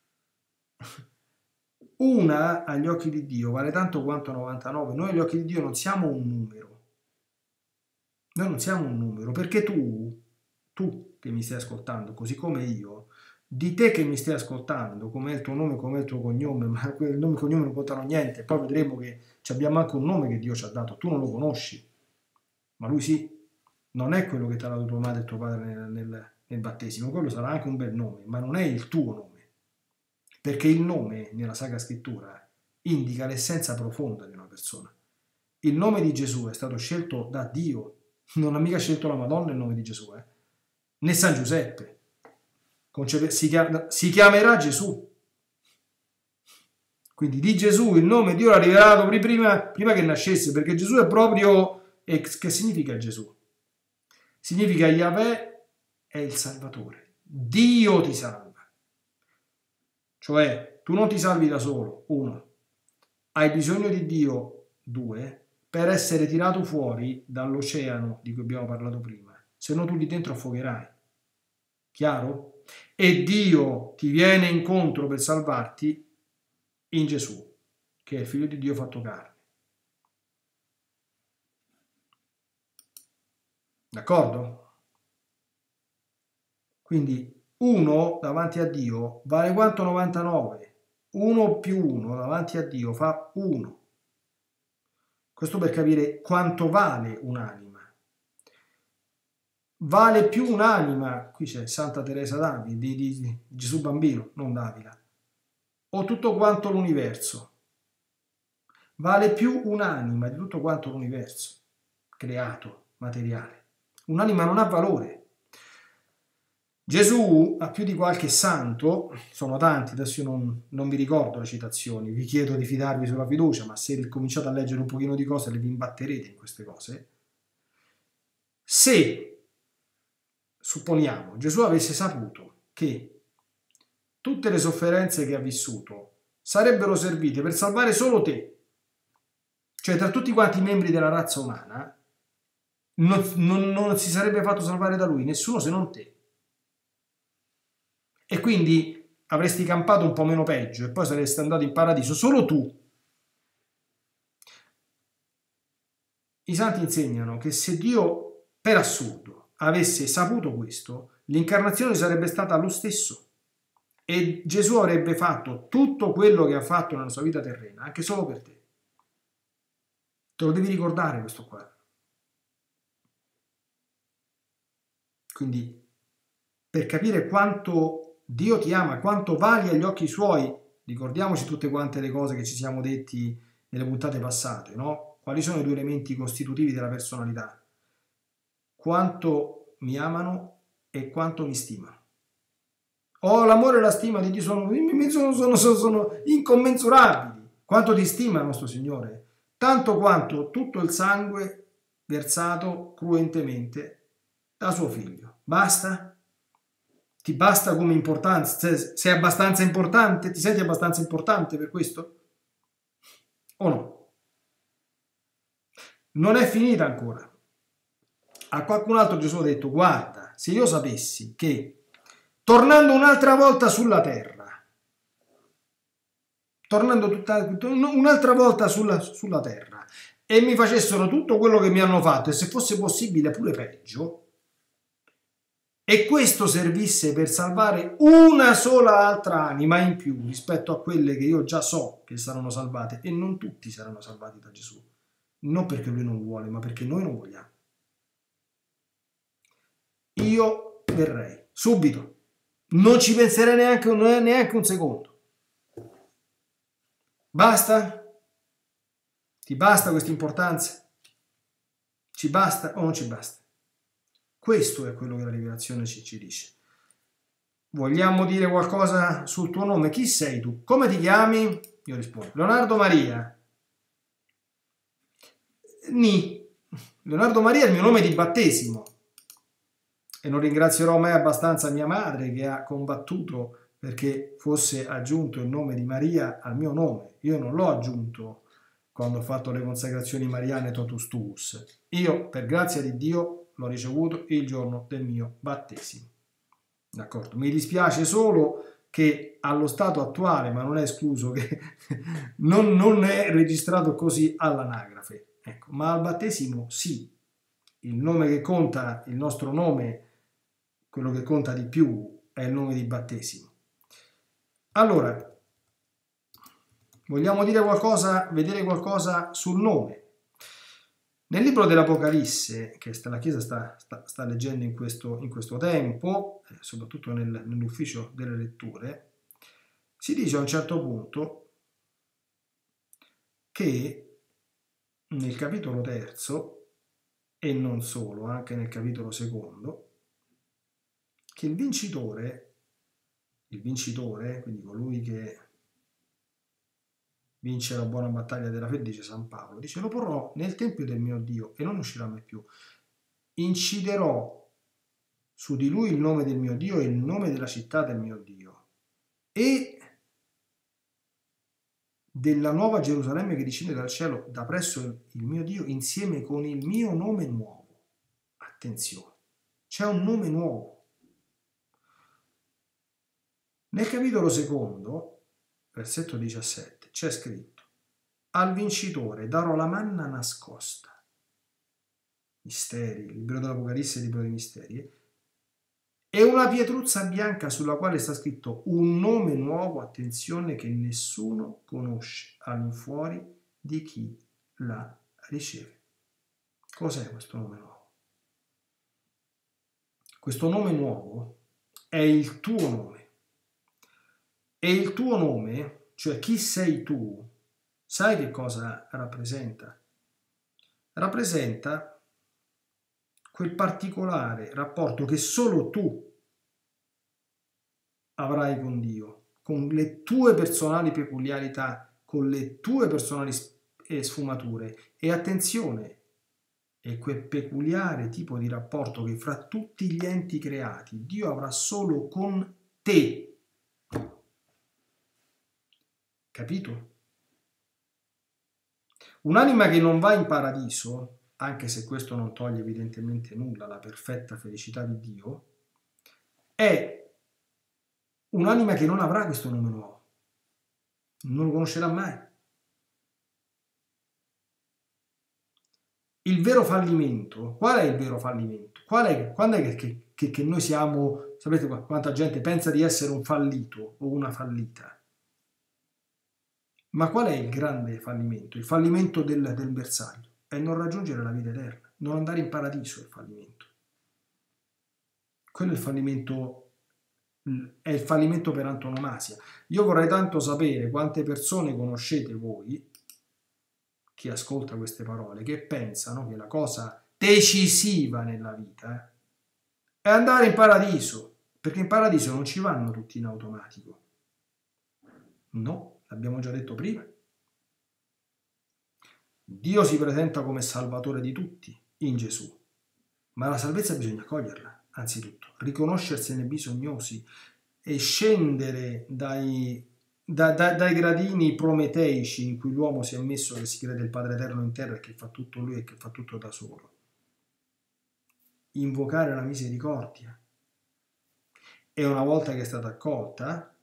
Una agli occhi di Dio vale tanto quanto 99. Noi agli occhi di Dio non siamo un numero. Noi non siamo un numero, perché tu che mi stai ascoltando, così come io, di te che mi stai ascoltando, com'è il tuo nome, com'è il tuo cognome, ma il nome e il cognome non contano niente. Poi vedremo che abbiamo anche un nome che Dio ci ha dato. Tu non lo conosci, ma lui sì. Non è quello che ti ha dato tua madre e tuo padre nel battesimo. Quello sarà anche un bel nome, ma non è il tuo nome. Perché il nome nella Sacra Scrittura indica l'essenza profonda di una persona. Il nome di Gesù è stato scelto da Dio, non ha mica scelto la Madonna il nome di Gesù, né San Giuseppe. Si chiamerà Gesù. Quindi di Gesù il nome Dio l'ha rivelato prima che nascesse, perché Gesù è proprio... E che significa Gesù? Significa Yahweh è il Salvatore. Dio ti salva. Cioè, tu non ti salvi da solo, 1. Hai bisogno di Dio, 2, per essere tirato fuori dall'oceano di cui abbiamo parlato prima. Se no tu lì dentro affogherai. Chiaro? E Dio ti viene incontro per salvarti in Gesù, che è il Figlio di Dio fatto carne. D'accordo? Quindi 1 davanti a Dio vale quanto 99. 1 più 1 davanti a Dio fa 1. Questo per capire quanto vale un'anima. Vale più un'anima, qui c'è Santa Teresa d'Avila, di Gesù Bambino, non d'Avila, o tutto quanto l'universo. Vale più un'anima di tutto quanto l'universo creato, materiale. Un'anima non ha valore. Gesù ha più di qualche santo, sono tanti, adesso io non vi ricordo le citazioni, vi chiedo di fidarvi sulla fiducia, ma se cominciate a leggere un pochino di cose le vi imbatterete in queste cose. Se, supponiamo, Gesù avesse saputo che tutte le sofferenze che ha vissuto sarebbero servite per salvare solo te, cioè tra tutti quanti i membri della razza umana, non si sarebbe fatto salvare da lui nessuno se non te. E quindi avresti campato un po' meno peggio e poi saresti andato in paradiso solo tu. I santi insegnano che se Dio, per assurdo, avesse saputo questo, l'incarnazione sarebbe stata lo stesso e Gesù avrebbe fatto tutto quello che ha fatto nella sua vita terrena, anche solo per te. Te lo devi ricordare questo qua. Quindi, per capire quanto Dio ti ama, quanto vali agli occhi suoi, ricordiamoci tutte quante le cose che ci siamo detti nelle puntate passate, no? Quali sono i 2 elementi costitutivi della personalità? Quanto mi amano e quanto mi stimano. L'amore e la stima di Dio sono incommensurabili. Quanto ti stima il nostro Signore? Tanto quanto tutto il sangue versato cruentemente da suo figlio. Basta? Ti basta come importanza? Sei abbastanza importante? Ti senti abbastanza importante per questo? O no? Non è finita ancora. A qualcun altro Gesù ha detto, guarda, se io sapessi che tornando un'altra volta sulla terra, un'altra volta sulla terra, e mi facessero tutto quello che mi hanno fatto e se fosse possibile pure peggio, e questo servisse per salvare una sola altra anima in più rispetto a quelle che io già so che saranno salvate, e non tutti saranno salvati da Gesù, non perché lui non vuole, ma perché noi non vogliamo. Io verrei subito, non ci penserei neanche un secondo. Basta? Ti basta questa importanza? Ci basta o non ci basta? Questo è quello che la rivelazione ci dice. Vogliamo dire qualcosa sul tuo nome? Chi sei tu? Come ti chiami? Io rispondo: Leonardo Maria. Leonardo Maria è il mio nome di battesimo. E non ringrazierò mai abbastanza mia madre che ha combattuto perché fosse aggiunto il nome di Maria al mio nome. Io non l'ho aggiunto quando ho fatto le consacrazioni mariane totus tuus. Io, per grazia di Dio, l'ho ricevuto il giorno del mio battesimo. D'accordo? Mi dispiace solo che allo stato attuale, ma non è escluso che non è registrato così all'anagrafe. Ecco, ma al battesimo sì. Il nome che conta, il nostro nome, quello che conta di più è il nome di battesimo. Allora, vogliamo dire qualcosa, vedere qualcosa sul nome. Nel libro dell'Apocalisse, che la Chiesa sta leggendo in questo tempo, soprattutto nell'ufficio delle letture, si dice a un certo punto che nel capitolo 3, e non solo, anche nel capitolo 2, che il vincitore, quindi colui che vince la buona battaglia della fede, dice San Paolo, dice: lo porrò nel tempio del mio Dio e non uscirà mai più. Inciderò su di lui il nome del mio Dio e il nome della città del mio Dio e della nuova Gerusalemme che discende dal cielo da presso il mio Dio insieme con il mio nome nuovo. Attenzione, c'è un nome nuovo. Nel capitolo 2, versetto 17, c'è scritto: al vincitore darò la manna nascosta. Misteri, il libro dell'Apocalisse, il libro dei misteri, e una pietruzza bianca sulla quale sta scritto un nome nuovo, attenzione, che nessuno conosce all'infuori di chi la riceve. Cos'è questo nome nuovo? Questo nome nuovo è il tuo nome. E il tuo nome, cioè chi sei tu, sai che cosa rappresenta? Rappresenta quel particolare rapporto che solo tu avrai con Dio, con le tue personali peculiarità, con le tue personali sfumature. E attenzione, è quel peculiare tipo di rapporto che fra tutti gli enti creati Dio avrà solo con te. Capito? Un'anima che non va in paradiso, anche se questo non toglie evidentemente nulla alla perfetta felicità di Dio, è un'anima che non avrà questo nome nuovo, non lo conoscerà mai. Il vero fallimento, qual è il vero fallimento? Quando è che noi siamo, sapete quanta gente pensa di essere un fallito o una fallita? Ma qual è il grande fallimento? Il fallimento del bersaglio è non raggiungere la vita eterna, non andare in paradiso è il fallimento. Quello è il fallimento per antonomasia. Io vorrei tanto sapere quante persone conoscete voi, chi ascolta queste parole, che pensano che la cosa decisiva nella vita è andare in paradiso, perché in paradiso non ci vanno tutti in automatico. No, l'abbiamo già detto prima. Dio si presenta come salvatore di tutti in Gesù, ma la salvezza bisogna coglierla, anzitutto, riconoscersene bisognosi e scendere dai gradini prometeici in cui l'uomo si è messo, che si crede il Padre Eterno in terra e che fa tutto lui e che fa tutto da solo. Invocare la misericordia e una volta che è stata accolta,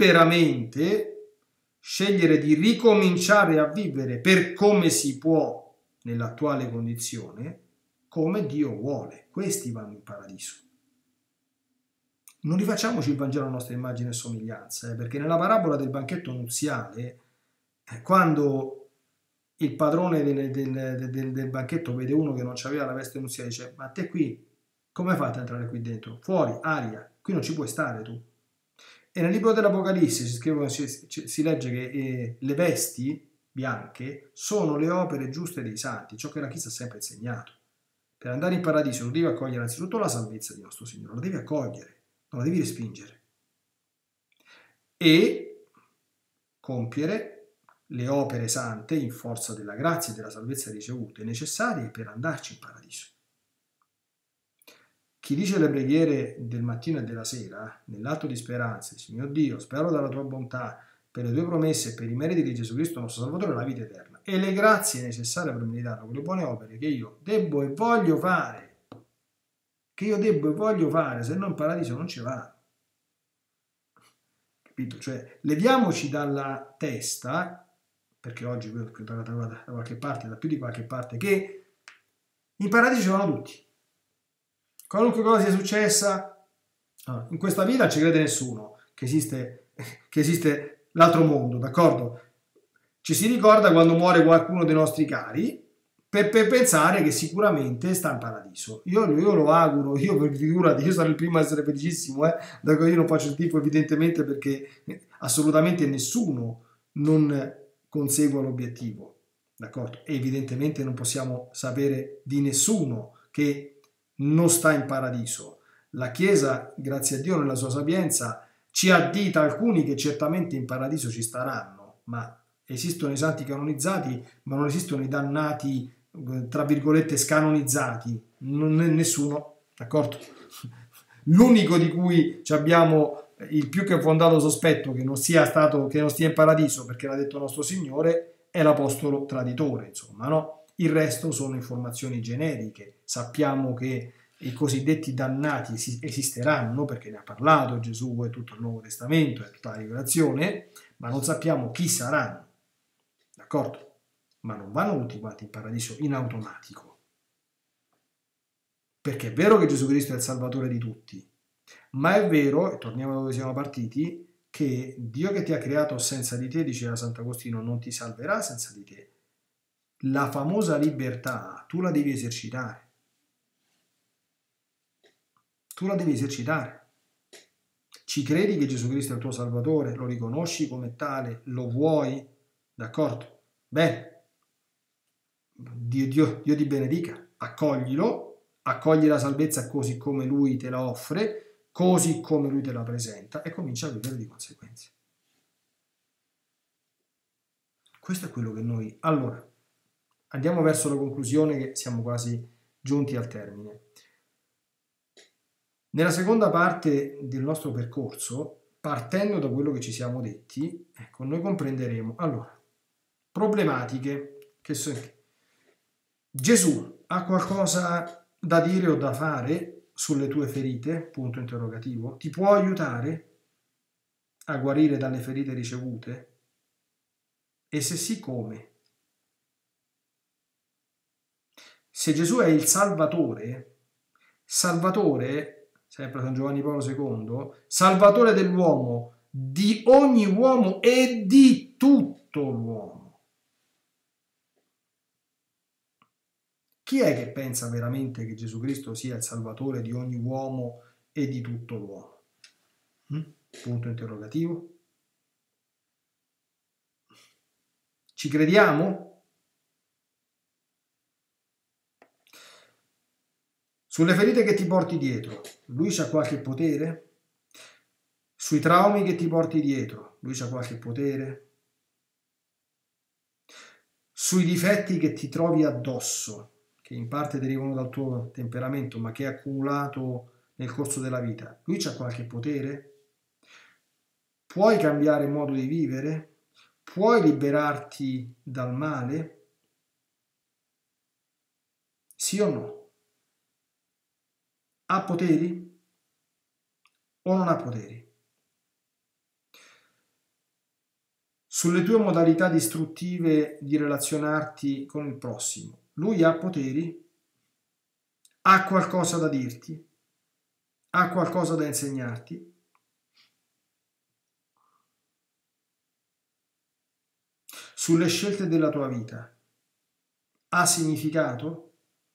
liberamente scegliere di ricominciare a vivere per come si può nell'attuale condizione come Dio vuole. Questi vanno in paradiso. Non rifacciamoci il Vangelo a nostra immagine e somiglianza, perché nella parabola del banchetto nuziale, quando il padrone del banchetto vede uno che non aveva la veste nuziale, dice: ma te qui, come fate ad entrare qui dentro? Fuori, aria, qui non ci puoi stare tu. E nel libro dell'Apocalisse si legge che le vesti bianche sono le opere giuste dei santi, ciò che la Chiesa ha sempre insegnato. Per andare in paradiso non devi accogliere innanzitutto la salvezza di nostro Signore, la devi accogliere, non la devi respingere. E compiere le opere sante in forza della grazia e della salvezza ricevute necessarie per andarci in paradiso. Chi dice le preghiere del mattino e della sera, nell'atto di speranza, dice: mio Dio, spero dalla tua bontà, per le tue promesse e per i meriti di Gesù Cristo nostro Salvatore, la vita eterna e le grazie necessarie per meditarlo con le buone opere che io debbo e voglio fare, se no in paradiso non ci vado. Capito? Cioè, leviamoci dalla testa, perché oggi da qualche parte, da più di qualche parte, che in paradiso ci vanno tutti. Qualunque cosa sia successa, in questa vita non ci crede nessuno che esiste l'altro mondo, d'accordo? Ci si ricorda quando muore qualcuno dei nostri cari per pensare che sicuramente sta in paradiso. Io lo auguro, figurati, io sarò il primo a essere felicissimo, io non faccio il tifo evidentemente perché assolutamente nessuno non consegua l'obiettivo, d'accordo? E evidentemente non possiamo sapere di nessuno che non sta in paradiso. La Chiesa, grazie a Dio nella sua sapienza, ci addita alcuni che certamente in paradiso ci staranno, ma esistono i santi canonizzati, ma non esistono i dannati, tra virgolette, scanonizzati. Non è nessuno, d'accordo? L'unico di cui abbiamo il più che fondato sospetto che non stia in paradiso, perché l'ha detto nostro Signore, è l'apostolo traditore, insomma, no? Il resto sono informazioni generiche. Sappiamo che i cosiddetti dannati esisteranno perché ne ha parlato Gesù e tutto il Nuovo Testamento e tutta la rivelazione, ma non sappiamo chi saranno, d'accordo? Ma non vanno tutti quanti in paradiso in automatico, perché è vero che Gesù Cristo è il Salvatore di tutti, ma è vero, e torniamo da dove siamo partiti, che Dio che ti ha creato senza di te, diceva Sant'Agostino, non ti salverà senza di te. La famosa libertà tu la devi esercitare. Tu la devi esercitare. Ci credi che Gesù Cristo è il tuo Salvatore? Lo riconosci come tale? Lo vuoi? D'accordo? Bene. Dio ti benedica. Accoglilo, accogli la salvezza così come Lui te la offre, così come Lui te la presenta e comincia a vivere di conseguenza. Questo è quello che noi... Allora, andiamo verso la conclusione che siamo quasi giunti al termine. Nella seconda parte del nostro percorso, partendo da quello che ci siamo detti, ecco, noi comprenderemo, allora, problematiche che sono... Gesù ha qualcosa da dire o da fare sulle tue ferite? Punto interrogativo. Ti può aiutare a guarire dalle ferite ricevute? E se sì, come? Se Gesù è il Salvatore, sempre San Giovanni Paolo II, Salvatore dell'uomo, di ogni uomo e di tutto l'uomo. Chi è che pensa veramente che Gesù Cristo sia il Salvatore di ogni uomo e di tutto l'uomo? Punto interrogativo. Ci crediamo? Sulle ferite che ti porti dietro, lui c'ha qualche potere? Sui traumi che ti porti dietro, lui c'ha qualche potere? Sui difetti che ti trovi addosso, che in parte derivano dal tuo temperamento, ma che hai accumulato nel corso della vita, lui c'ha qualche potere? Puoi cambiare modo di vivere? Puoi liberarti dal male? Sì o no? Ha poteri o non ha poteri? Sulle tue modalità distruttive di relazionarti con il prossimo, lui ha poteri, ha qualcosa da dirti, ha qualcosa da insegnarti. Sulle scelte della tua vita ha significato?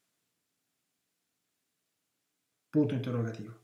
Punto interrogativo.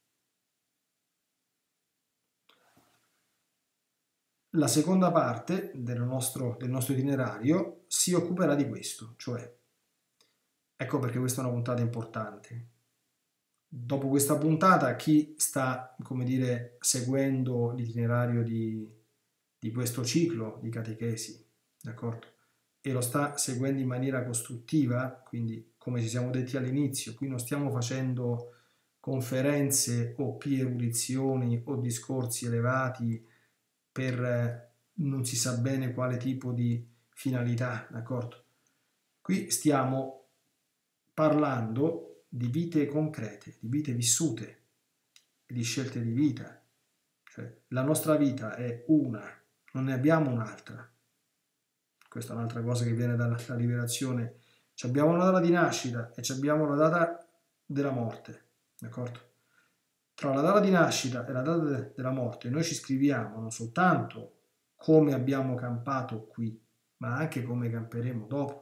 La seconda parte del nostro itinerario si occuperà di questo, cioè, ecco perché questa è una puntata importante. Dopo questa puntata, chi sta, come dire, seguendo l'itinerario di questo ciclo di catechesi, d'accordo? E lo sta seguendo in maniera costruttiva, quindi come ci siamo detti all'inizio, qui non stiamo facendo conferenze o pierulizioni o discorsi elevati per non si sa bene quale tipo di finalità, d'accordo? Qui stiamo parlando di vite concrete, di vite vissute, di scelte di vita. Cioè, la nostra vita è una, non ne abbiamo un'altra. Questa è un'altra cosa che viene dalla liberazione. Abbiamo una data di nascita e abbiamo la data della morte, d'accordo? Tra la data di nascita e la data della morte noi ci scriviamo non soltanto come abbiamo campato qui, ma anche come camperemo dopo.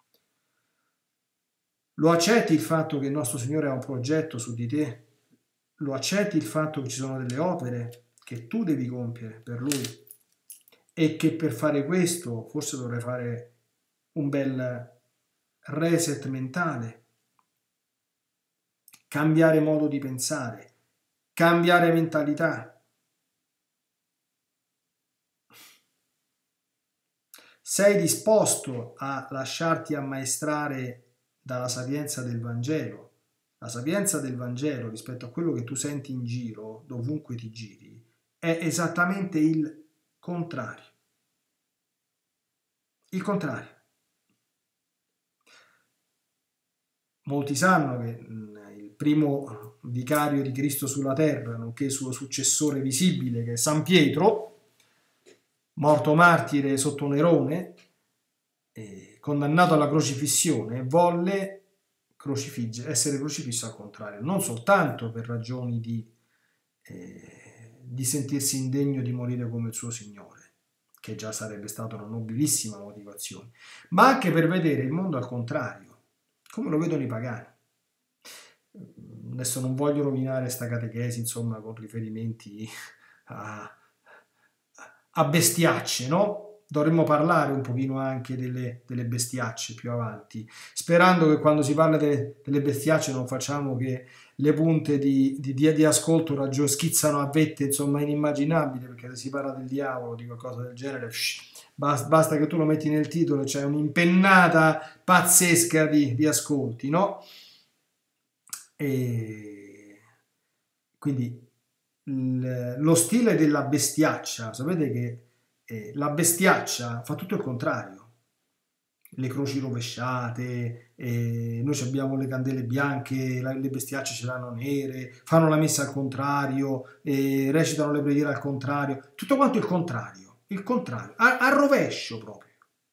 Lo accetti il fatto che il nostro Signore ha un progetto su di te? Lo accetti il fatto che ci sono delle opere che tu devi compiere per Lui? E che per fare questo forse dovrai fare un bel reset mentale, cambiare modo di pensare, cambiare mentalità. Sei disposto a lasciarti ammaestrare dalla sapienza del Vangelo? La sapienza del Vangelo rispetto a quello che tu senti in giro, dovunque ti giri, è esattamente il contrario. Il contrario. Molti sanno che il primo vicario di Cristo sulla terra, nonché suo successore visibile, che è San Pietro, morto martire sotto Nerone, condannato alla crocifissione, volle essere crocifisso al contrario, non soltanto per ragioni di sentirsi indegno di morire come il suo Signore, che già sarebbe stata una nobilissima motivazione, ma anche per vedere il mondo al contrario, come lo vedono i pagani. Adesso non voglio rovinare sta catechesi, insomma, con riferimenti a bestiacce, no? Dovremmo parlare un pochino anche delle bestiacce più avanti, sperando che quando si parla delle bestiacce non facciamo che le punte di ascolto schizzano a vette, insomma, inimmaginabili, perché se si parla del diavolo, di qualcosa del genere, basta che tu lo metti nel titolo e c'è un'impennata pazzesca di ascolti, no? E quindi lo stile della bestiaccia, sapete che la bestiaccia fa tutto il contrario. Le croci rovesciate, noi abbiamo le candele bianche, le bestiacce ce l'hanno nere, fanno la messa al contrario, recitano le preghiere al contrario, tutto quanto il contrario, a rovescio proprio.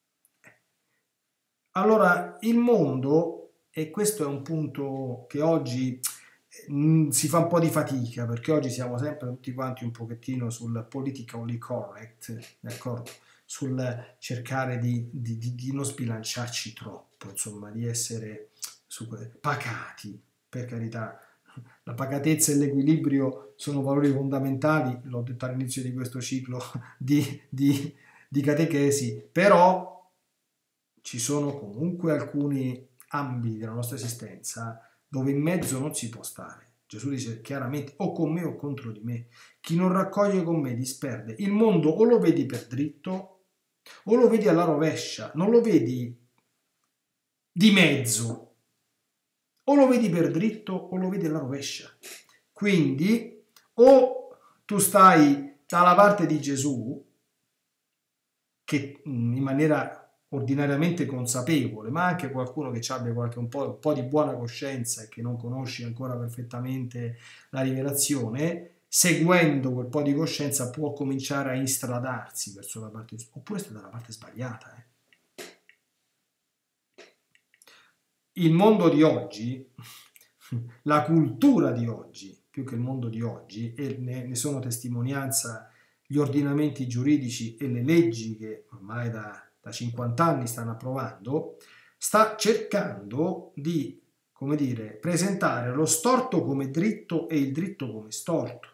Allora, il mondo, e questo è un punto che oggi si fa un po' di fatica, perché oggi siamo sempre tutti quanti un pochettino sul politically correct, d'accordo? Sul cercare di non sbilanciarci troppo, insomma, di essere pacati, per carità. La pacatezza e l'equilibrio sono valori fondamentali, l'ho detto all'inizio di questo ciclo di catechesi, però ci sono comunque alcuni ambiti della nostra esistenza dove in mezzo non si può stare. Gesù dice chiaramente o con me o contro di me. Chi non raccoglie con me disperde. Il mondo o lo vedi per dritto o lo vedi alla rovescia, non lo vedi di mezzo. O lo vedi per dritto o lo vedi alla rovescia. Quindi o tu stai dalla parte di Gesù, che in maniera ordinariamente consapevole, ma anche qualcuno che abbia un po' di buona coscienza e che non conosce ancora perfettamente la rivelazione, seguendo quel po' di coscienza può cominciare a instradarsi verso la parte, oppure sta dalla parte sbagliata. il mondo di oggi, la cultura di oggi, più che il mondo di oggi, e ne sono testimonianza gli ordinamenti giuridici e le leggi che ormai da 50 anni stanno approvando, sta cercando di, come dire, presentare lo storto come dritto e il dritto come storto.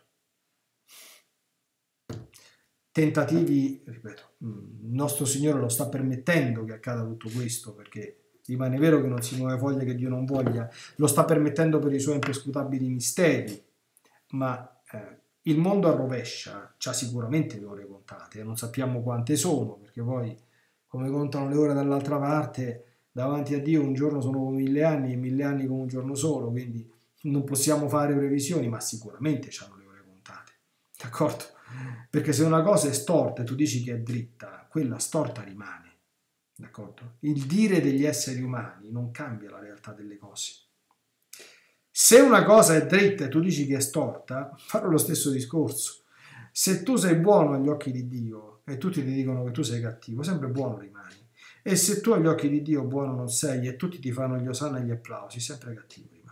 Tentativi, ripeto, il nostro Signore lo sta permettendo che accada tutto questo, perché rimane vero che non si muove foglia che Dio non voglia, lo sta permettendo per i suoi imperscrutabili misteri, ma il mondo a rovescia c'ha sicuramente le ore contate, non sappiamo quante sono, perché poi come contano le ore dall'altra parte, davanti a Dio un giorno sono come 1000 anni e 1000 anni come un giorno solo, quindi non possiamo fare previsioni, ma sicuramente c'hanno le ore contate, d'accordo? Perché se una cosa è storta e tu dici che è dritta, quella storta rimane, d'accordo? Il dire degli esseri umani non cambia la realtà delle cose. Se una cosa è dritta e tu dici che è storta, farò lo stesso discorso. Se tu sei buono agli occhi di Dio e tutti ti dicono che tu sei cattivo, sempre buono rimani. E se tu agli occhi di Dio buono non sei e tutti ti fanno gli osanna e gli applausi, sempre cattivo rimani.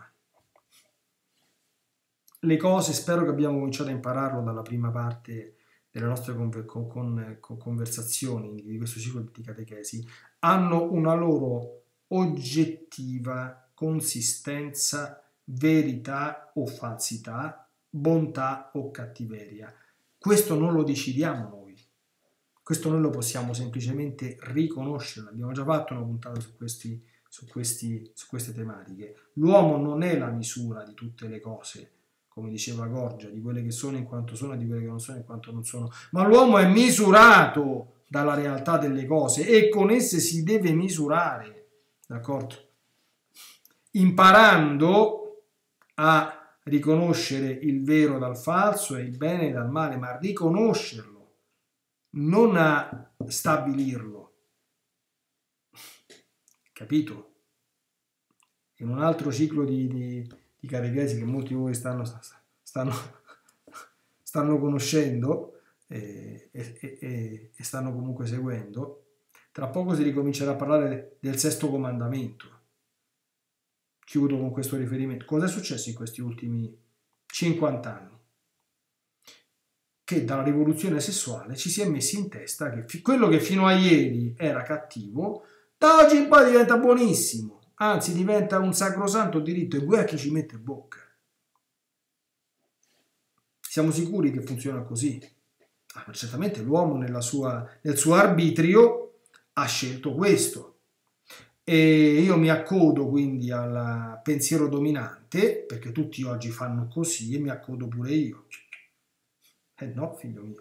Le cose, spero che abbiamo cominciato a impararlo dalla prima parte delle nostre conversazioni di questo ciclo di catechesi, hanno una loro oggettiva consistenza, verità o falsità, bontà o cattiveria. Questo non lo decidiamo noi, questo noi lo possiamo semplicemente riconoscere. Abbiamo già fatto una puntata su queste tematiche. L'uomo non è la misura di tutte le cose, come diceva Gorgia, di quelle che sono in quanto sono e di quelle che non sono in quanto non sono, ma l'uomo è misurato dalla realtà delle cose e con esse si deve misurare, d'accordo? Imparando a riconoscere il vero dal falso e il bene dal male, ma a riconoscerlo, non a stabilirlo, capito? In un altro ciclo di catechesi che molti di voi stanno conoscendo e stanno comunque seguendo, tra poco si ricomincerà a parlare del sesto comandamento. Chiudo con questo riferimento. Cosa è successo in questi ultimi 50 anni? Che dalla rivoluzione sessuale ci si è messi in testa che quello che fino a ieri era cattivo, da oggi in poi diventa buonissimo, anzi diventa un sacrosanto diritto e guarda chi ci mette bocca. Siamo sicuri che funziona così? Ma certamente l'uomo nel suo arbitrio ha scelto questo. E io mi accodo quindi al pensiero dominante, perché tutti oggi fanno così e mi accodo pure io. No, figlio mio.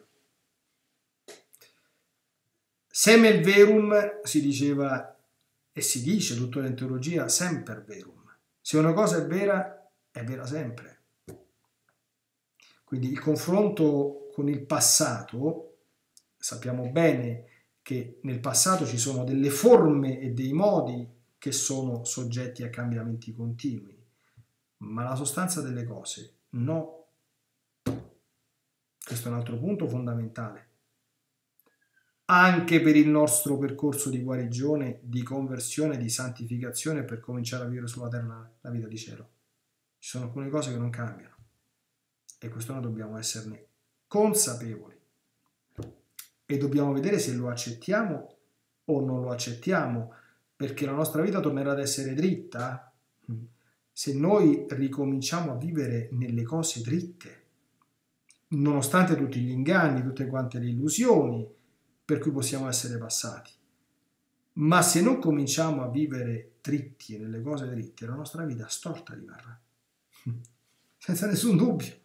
Semel verum si diceva e si dice tuttora in teologia semper verum. Se una cosa è vera sempre. Quindi il confronto con il passato, sappiamo bene che nel passato ci sono delle forme e dei modi che sono soggetti a cambiamenti continui, ma la sostanza delle cose no. Questo è un altro punto fondamentale. Anche per il nostro percorso di guarigione, di conversione, di santificazione per cominciare a vivere sulla terra la vita di cielo. Ci sono alcune cose che non cambiano e questo noi dobbiamo esserne consapevoli e dobbiamo vedere se lo accettiamo o non lo accettiamo, perché la nostra vita tornerà ad essere dritta se noi ricominciamo a vivere nelle cose dritte, nonostante tutti gli inganni, tutte quante le illusioni per cui possiamo essere passati. Ma se non cominciamo a vivere dritti e nelle cose dritte, la nostra vita storta rimarrà, senza nessun dubbio,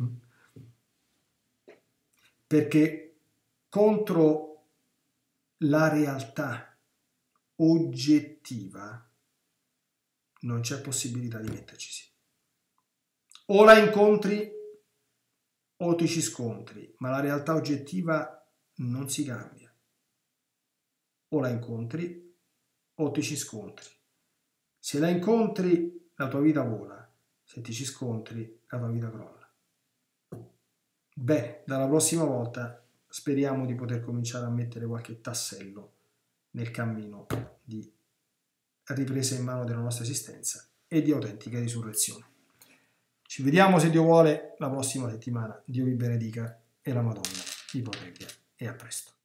perché contro la realtà oggettiva non c'è possibilità di metterci. O la incontri o ti ci scontri, ma la realtà oggettiva non si cambia. O la incontri o ti ci scontri. Se la incontri la tua vita vola, se ti ci scontri la tua vita crolla. Bene, dalla prossima volta speriamo di poter cominciare a mettere qualche tassello nel cammino di ripresa in mano della nostra esistenza e di autentica risurrezione. Ci vediamo, se Dio vuole, la prossima settimana. Dio vi benedica e la Madonna vi protegga. E a presto.